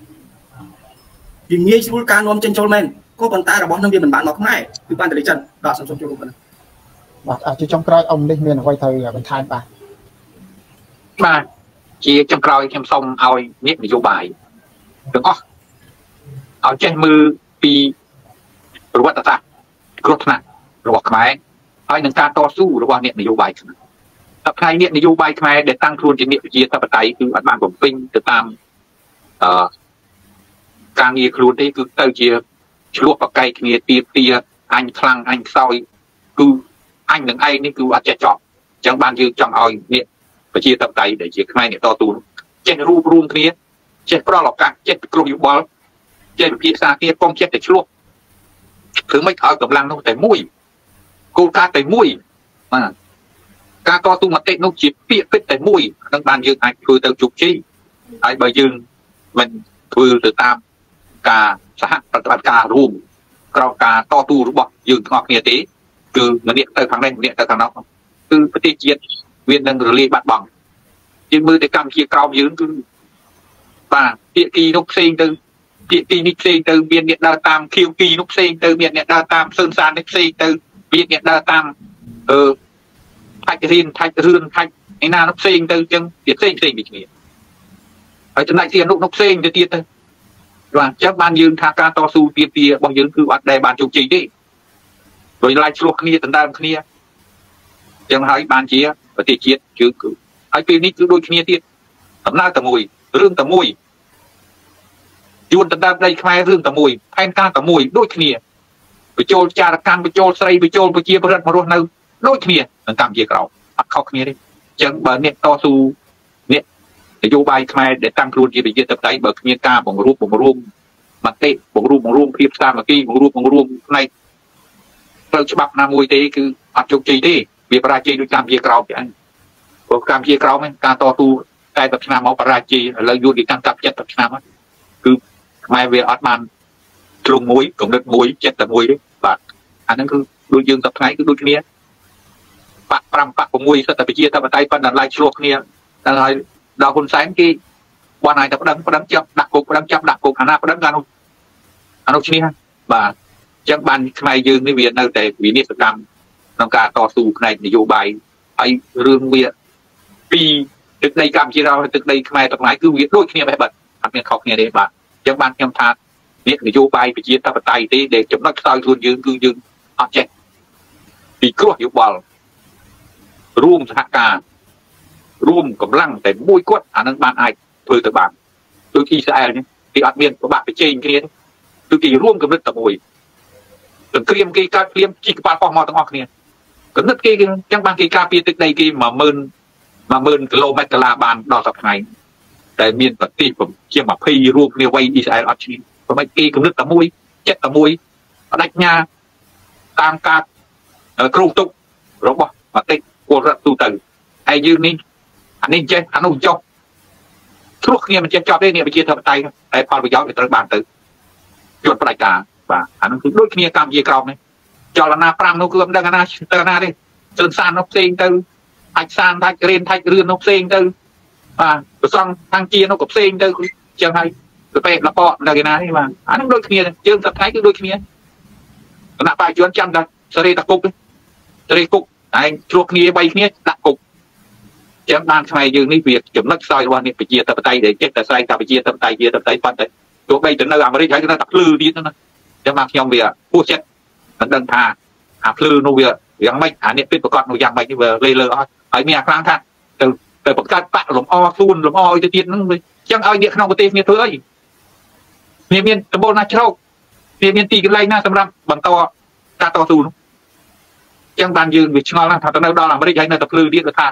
វាងាយស្រួលការនាំចេញចូលមែនក៏ប៉ុន្តែរបស់នឹងវាមិនបានមកខ្មែរគឺបានទៅលើចិនបាទសូមសូមចូលរួមបាទបាទជាចុងក្រោយអង្គនេះមានអ្វីត្រូវបន្ថែមបាទបាទជាចុងក្រោយខ្ញុំសូមឲ្យអ្នកនយោបាយទាំងអស់ឲ្យចេះមើលពីប្រវត្តិសាស្ត្រគ្រោះថ្នាក់របស់ខ្មែរហើយនឹងការតស៊ូរបស់អ្នកនយោបាយខ្មែរតែផ្នែកអ្នកនយោបាយខ្មែរដែលតាំងខ្លួនជាអ្នកវិជាធិបតេយ្យគឺអត់បានបំពេញទៅតាមអឺការងារខ្លួនទេគឺទៅជាឆ្លោះប្រកែកគ្នាទៀទាអញខ្លាំងអញខ្សោយគឺអញនឹងឯងនេះគឺអត់ចេះចប់អញ្ចឹងបានយើងចង់ឲ្យអ្នកវិជាធិបតេយ្យដែលជាខ្មែរអ្នកតស៊ូចេះរួបរวมគ្នាចេះប្រឡឱកាសចេះពិគ្រោះយោបល់ចេះពិភាក្សាគ្នាកុំចេះតែឆ្លោះគឺមិនឲ្យកម្លាំងនោះតែមួយគោលការណ៍តែមួយបាទការតស៊ូមតិនោះជាពាក្យពិតតែមួយនឹងបានយើងអាចធ្វើទៅជោគជ័យហើយបើយើងមិនធ្វើទៅតាមការសហប្រតិបត្តិការរួមក្រោមការតស៊ូរបស់យើងទាំងអស់គ្នាទេគឺម្នាក់ទៅខាងនេះម្នាក់ទៅខាងនោះគឺប្រទេសជាតិវានឹងរលាយបាត់បង់យើងមើលទៅកម្ពុជាក្រោមយើងគឺបាទភាគីនោះផ្សេងទៅភាគីនេះផ្សេងទៅមានអ្នកដើរតាមខៀវគីនោះផ្សេងទៅមានអ្នកដើរតាមសឿនសាននេះផ្សេងទៅមានអ្នកដើរតាមអឺថាច់រៀនថាច់រឿងថាច់ឯណានោះផ្សេងទៅអញ្ចឹងវាផ្សេងផ្សេងពីគ្នាហើយចំណែកទីអនុនោះផ្សេងទៅទៀតទៅបាទអញ្ចឹងបានយើងថាការតស៊ូទាមទាររបស់យើងគឺអត់ដែលបានជោគជ័យទេដោយឡែកឆ្លោះគ្នាដណ្ដើមគ្នាអញ្ចឹងហើយបានជាប្រទេសជាតិជឿគឺហើយពេលនេះគឺដូចគ្នាទៀតដំណើរតែមួយរឿងតែមួយយួនដណ្ដើមដីខ្មែររឿងតែមួយផែនការតែមួយដូចគ្នាបញ្ចូលចារកម្មបញ្ចូលស្រីបញ្ចូលប្រជាប្រដ្ឋមករស់នៅដូចគ្នានឹងកម្ពុជាក្រោមអត់ខុសគ្នាទេអញ្ចឹងបើអ្នកតស៊ូអ្នកនយោបាយខ្មែរដែលតាំងខ្លួនជាប្រជាធិបតេយ្យបើគ្មានការបង្រួបបង្រួមមតិបង្រួបបង្រួមភាពសាមគ្គីបង្រួបបង្រួមផ្នែកផ្លូវច្បាប់ណាមួយទេគឺអត់ជោគជ័យទេវាបរាជ័យដូចកម្ពុជាក្រោមចឹងព្រោះកម្ពុជាក្រោមការតស៊ូតែតែឆ្នាំមកបរាជ័យឥឡូវយួនគេកាន់កាប់ចិត្តតែឆ្នាំគឺខ្មែរវាអត់បានជ្រុងមួយកម្រិតមួយចិត្តតែមួយទេបាទអាហ្នឹងគឺដូចយើងសប្តាហ៍គឺដូចគ្នាបាក់5បាក់6សិតតែប្រជាធិបតេយ្យប៉ុណ្ណឹងឡាយឆ្លោះគ្នាតែហើយដល់ហ៊ុនសែនគេបានឲ្យតែប្តឹងប្តឹងចាប់ដាក់គុកប្តឹងចាប់ដាក់គុកអាណាប្តឹងអានោះអានោះឈ្នះបាទអញ្ចឹងបានខ្មែរយើងនេះវានៅតែវិនិច្ឆ័យកម្មក្នុងការតស៊ូផ្នែកនយោបាយហើយរឿងវាពីទឹកដីកម្ពុជាហើយទឹកដីខ្មែរទាំងឡាយគឺវាដូចគ្នាបែបបាត់អត់មានខុសគ្នាទេបាទអញ្ចឹងបានខ្ញុំថានេះនយោបាយប្រជាធិបតេយ្យទេដែលចំណុចខ្សោយខ្លួនយើងគឺយើងអត់ចេះពីគ្រោះយោបល់រួមសហការរួមកម្លាំងតែមួយគាត់អានឹងបានអាចធ្វើទៅបានដូចអ៊ីស្រាអែលនេះគេអត់មានប្របាក់ប្រជែងគ្នាគឺគេរួមកម្រិតតែមួយសង្គ្រាមគេកើតព្រាមជីកប៉ាល់ប៉ោះមកទាំងអស់គ្នាកម្រិតគេអញ្ចឹងបានគេការពារទឹកដីគេ10000 10000គីឡូម៉ែត្រកន្លះបានដល់សប្តាហ៍ថ្ងៃតែមានប្រទេសជា20រួមគ្នាវៃអ៊ីស្រាអែលអត់ឈ្នះព្រោះមិនគេកម្រិតតែមួយចិត្តតែមួយបដិញ្ញាតាមការគ្រោងទុករបស់ប្រទេសពលរដ្ឋទូទៅហើយយើងនេះអានេះចេះអានោះចុះឆ្លោះគ្នាមិនចេះចប់ទេនេះប្រជាធិបតេយ្យតែផលប្រយោជន៍វាត្រូវបានទៅជួនផ្ដាច់ការបាទអានោះគឺដូចគ្នាកម្ពុជាក្រោមនេះចលនា5នោះគឺមិនដឹងអាណាទៅណាទេសឿនសាននោះផ្សេងទៅអាចសានថាច់រៀនថាច់រឿននោះផ្សេងទៅបាទប្រសង់ខាងជានោះក៏ផ្សេងទៅចឹងហើយទៅពេលលពកនៅឯណានេះបាទអានោះដូចគ្នាជើងសប្តាហ៍គឺដូចគ្នាគណៈបច្ចុប្បន្នចាំតែសេរីតាគុកសេរីគុកឯងជ្រោះគ្នា3គ្នាដាក់គុកចឹងបានខ្មែរយើងនេះវាចំណុចខ្សោយរបស់នេះប្រជាធិបតេយ្យដែលចេះតែស្រែកថាប្រជាធិបតេយ្យជាធិបតេយ្យប៉ុន្តែទោះបីទៅនៅអាមេរិកហើយគឺនៅតែភ្លឺទៀតណាចឹងបានខ្ញុំវាពោះចិត្តមិនដឹងថាអាភ្លឺនោះវាយ៉ាងម៉េចអានេះពិតប្រកបនោះយ៉ាងម៉េចនេះវាលេលើអស់ហើយមានអាខ្លាំងថាទៅទៅបង្កើតបាក់លំអខ្លួនលំអឲ្យទៅទៀតហ្នឹងវាចឹងឲ្យអ្នកក្នុងប្រទេសគ្នាធ្វើអីវាមានដំបូលណាជ្រោកវាមានទីកន្លែងណាសម្រាប់បន្តការតស៊ូនោះចឹងបានយើងវាឆ្ងល់ណាស់ថាទៅនៅដល់អាមេរិកហើយនៅតែភ្លឺទៀតថា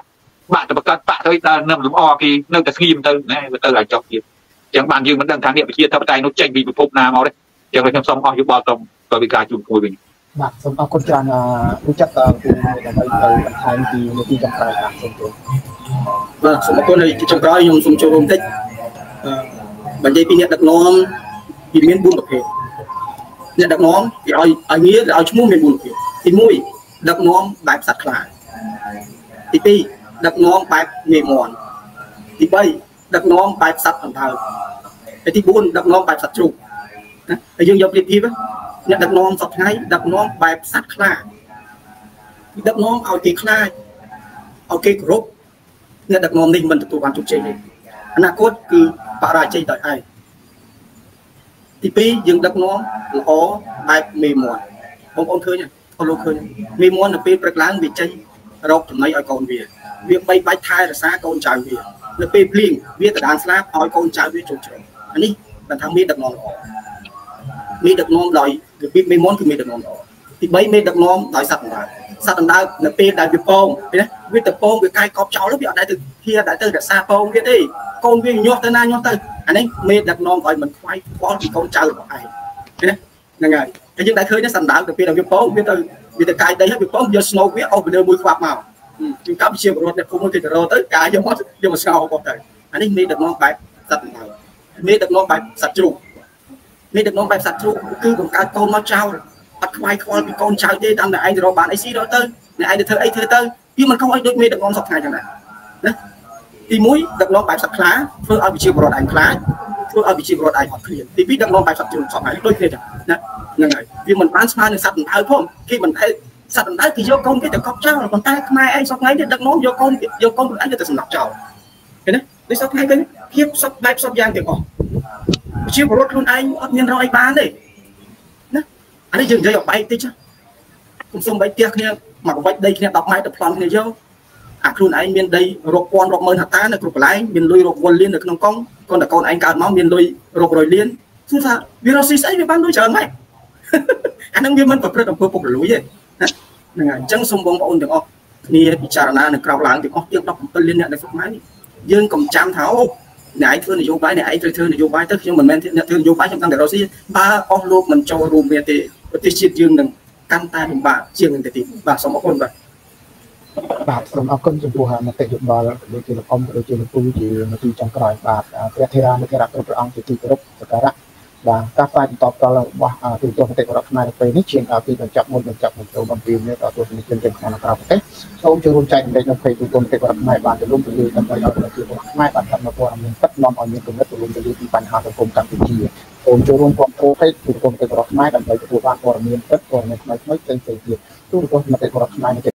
bạn tập cắt bạn thôi ta nằm đúng o thì nâng cái scheme tới này từ lại chọc gì chẳng bạn dương vẫn đang thang điện chia theo tay nó tranh vì phục nào máu đấy chẳng phải xong o như bao tông tôi bị cài chụp ngồi mình បាទសូមអរគុណច្រើនអឺចាត់ពីដើម្បីទៅបន្ថែមពីនាទីចុងក្រោយបាទសូមជួយបាទសូមអរគុណហើយចុងក្រោយខ្ញុំសូមចូលរួមបន្តិចអឺបើនិយាយពីអ្នកដឹកនាំវាមានbốnប្រភេទអ្នកដឹកនាំគេឲ្យឲ្យងារឲ្យឈ្មោះមានbốnប្រភេទទីមួយដឹកនាំបែបសត្វខ្លាទីពីរដឹកនាំបែបមេមន់ទីបីដឹកនាំបែបសត្វអណ្ដើកហើយទីបួនដឹកនាំបែបសត្វជ្រូកណាហើយយើងយកប្រៀបធៀបអ្នកដឹកនាំសពថ្ងៃដឹកនាំបែបសត្វខ្លាដឹកនាំឲ្យគេខ្លាចឲ្យគេគោរពអ្នកដឹកនាំនេះមិនទទួលបានជោគជ័យទេអនាគតគឺបរាជ័យដោយឯងទីពីរយើងដឹកនាំល្អបែបមេមន់បងប្អូនឃើញអត់លោកឃើញមេមន់នៅពេលព្រឹកឡើងវាចេញរកចំណីឲ្យកូនវាវាបីបាច់ថែរក្សាកូនចៅវានៅពេលភ្លៀងវាដដានស្លាប់ឲ្យកូនចៅវាចូលជ្រងអានេះបានថាមេដឹកនាំល្អមេដឹកនាំដោយរបៀបមេមន់គឺមេដឹកនាំល្អទីបីមេដឹកនាំដោយសត្វអណ្ដើកសត្វអណ្ដើកនៅពេលដែលវាពងណាវាទៅពងវាកាយកប់ចោលវាអត់ដែលទៅហៀដែលទៅរក្សាពងវាទេកូនវាញាស់ទៅណាញាស់ទៅអានេះមេដឹកនាំឲ្យមិនខ្វាយខ្វល់ពីកូនចៅរបស់ឯងណាហ្នឹងហើយតែយើងដែរឃើញសត្វអណ្ដើកទៅពេលដែលវាពងវាទៅវាទៅកាយដីហើយវាពងយកស្នូកវាអស់ពីលើមួយខ្វាប់មកគឺកម្ពុជាបរដ្ឋអ្នកភូមិគេទៅរកទៅកាយយកមកយកមកស្ងោរគាត់ទៅអានេះមេដឹកនាំបែបសត្វអណ្ដើកមេដឹកនាំបែបសត្វជ្រូកមេដឹកនាំបែបសត្វជ្រូកគឺបង្កើតកូនមកចោលអត់ខ្វាយខ្វល់ពីកូនចៅទេតាមតែឯងទៅរកបានអីស៊ីរកទៅអ្នកឯងទៅធ្វើអីធ្វើទៅវាមិនខុសអីដូចមេដឹកនាំសពថ្ងៃចឹងដែរណាទីមួយដឹកនាំបែបសត្វខ្លាធ្វើឲ្យប្រជាពលរដ្ឋឯងខ្លាចធ្វើឲ្យប្រជាពលរដ្ឋឯងអត់ឃ្លានទីពីរដឹកនាំបែបសត្វជ្រូកសពថ្ងៃដូចគ្នាចឹងណាហ្នឹងហើយវាមិនបានស្មើនឹងសត្វអណ្ដើកផងគេមិនដែលសត្វអណ្ដើកគេយកកូនគេទៅកប់ចោលប៉ុន្តែខ្មែរឯងសពថ្ងៃនេះដឹកនាំយកកូនយកកូនខ្លួនឯងទៅសម្លាប់ចោលឃើញទេដូចសពថ្ងៃទៅភាពសពបែបសពយ៉ាងទាំងអស់ប្រជាពលរដ្ឋខ្លួនឯងអត់មានរកអីបានទេណាអានេះយើងនិយាយឲ្យបែកតិចខ្ញុំសុំបីផ្ទះគ្នាមកបាច់ដីគ្នា10ម៉ែត្រទៅប្លន់គ្នាយកអាខ្លួនឯងមានដីរាប់ពាន់រាប់ម៉ឺនហិកតានៅគ្រប់កន្លែងមានលុយរាប់វល់លាននៅក្នុងកង់គាត់តែកូនឯងកើតមកមានលុយរាប់រយលានគឺថាវារកស៊ីស្អីវាបានលុយច្រើនម៉េចអានឹងវាមិនប្រព្រឹត្តអំពើពុករលួយទេណាហ្នឹងហើយអញ្ចឹងសូមបងប្អូនទាំងអស់គ្នាពិចារណានៅក្រៅឡើងទាំងអស់ជាង17លានអ្នកនៅស្រុកខ្មែរនេះយើងកុំចាំថាអូអ្នកឯងធ្វើនយោបាយអ្នកឯងត្រូវធ្វើនយោបាយទៅខ្ញុំមិនមែនអ្នកធ្វើនយោបាយខ្ញុំតាំងតែរកស៊ីបើអស់លោកមិនចូលរួមវាទេប្រទេសជាតិយើងនឹងកាន់តែលំបាកជាងនឹងទៅទៀតបាទសូមអរគុណបាទបាទសូមអរគុណចំពោះមតិយោបល់ដូចជាលោកអ៊ំដូចជាលោកពូជានាទីចុងក្រោយបាទព្រះធេរានុធេរៈគ្រប់ព្រះអង្គជាទីគោរពសក្ការៈបាទការផ្សាយបន្តតរបស់ទូទាំងប្រទេសរដ្ឋខ្មែរនៅពេលនេះជាពីបញ្ចប់មុនបញ្ចប់បញ្ចូលបំពេញនេះដល់ទស្សនិកជនទាំងក្នុងក្រៅប្រទេសសូមចូលរួមចែកម្លែកនៅពេកទូទាំងប្រទេសរដ្ឋខ្មែរបានទូលំទូលាយដើម្បីឲ្យប្រជាពលរដ្ឋខ្មែរបានតាមព័ត៌មានពិតនាំឲ្យមានគំនិតទូលំទូលាយពីបញ្ហាសង្គមកម្ពុជាសូមចូលរួមគ្រប់គ្រងពេកទូទាំងប្រទេសរដ្ឋខ្មែរដើម្បីទទួលបានព័ត៌មានពិតព័ត៌មានថ្មីៗផ្សេងៗទៀតទូទាំងប្រទេសរដ្ឋខ្មែរ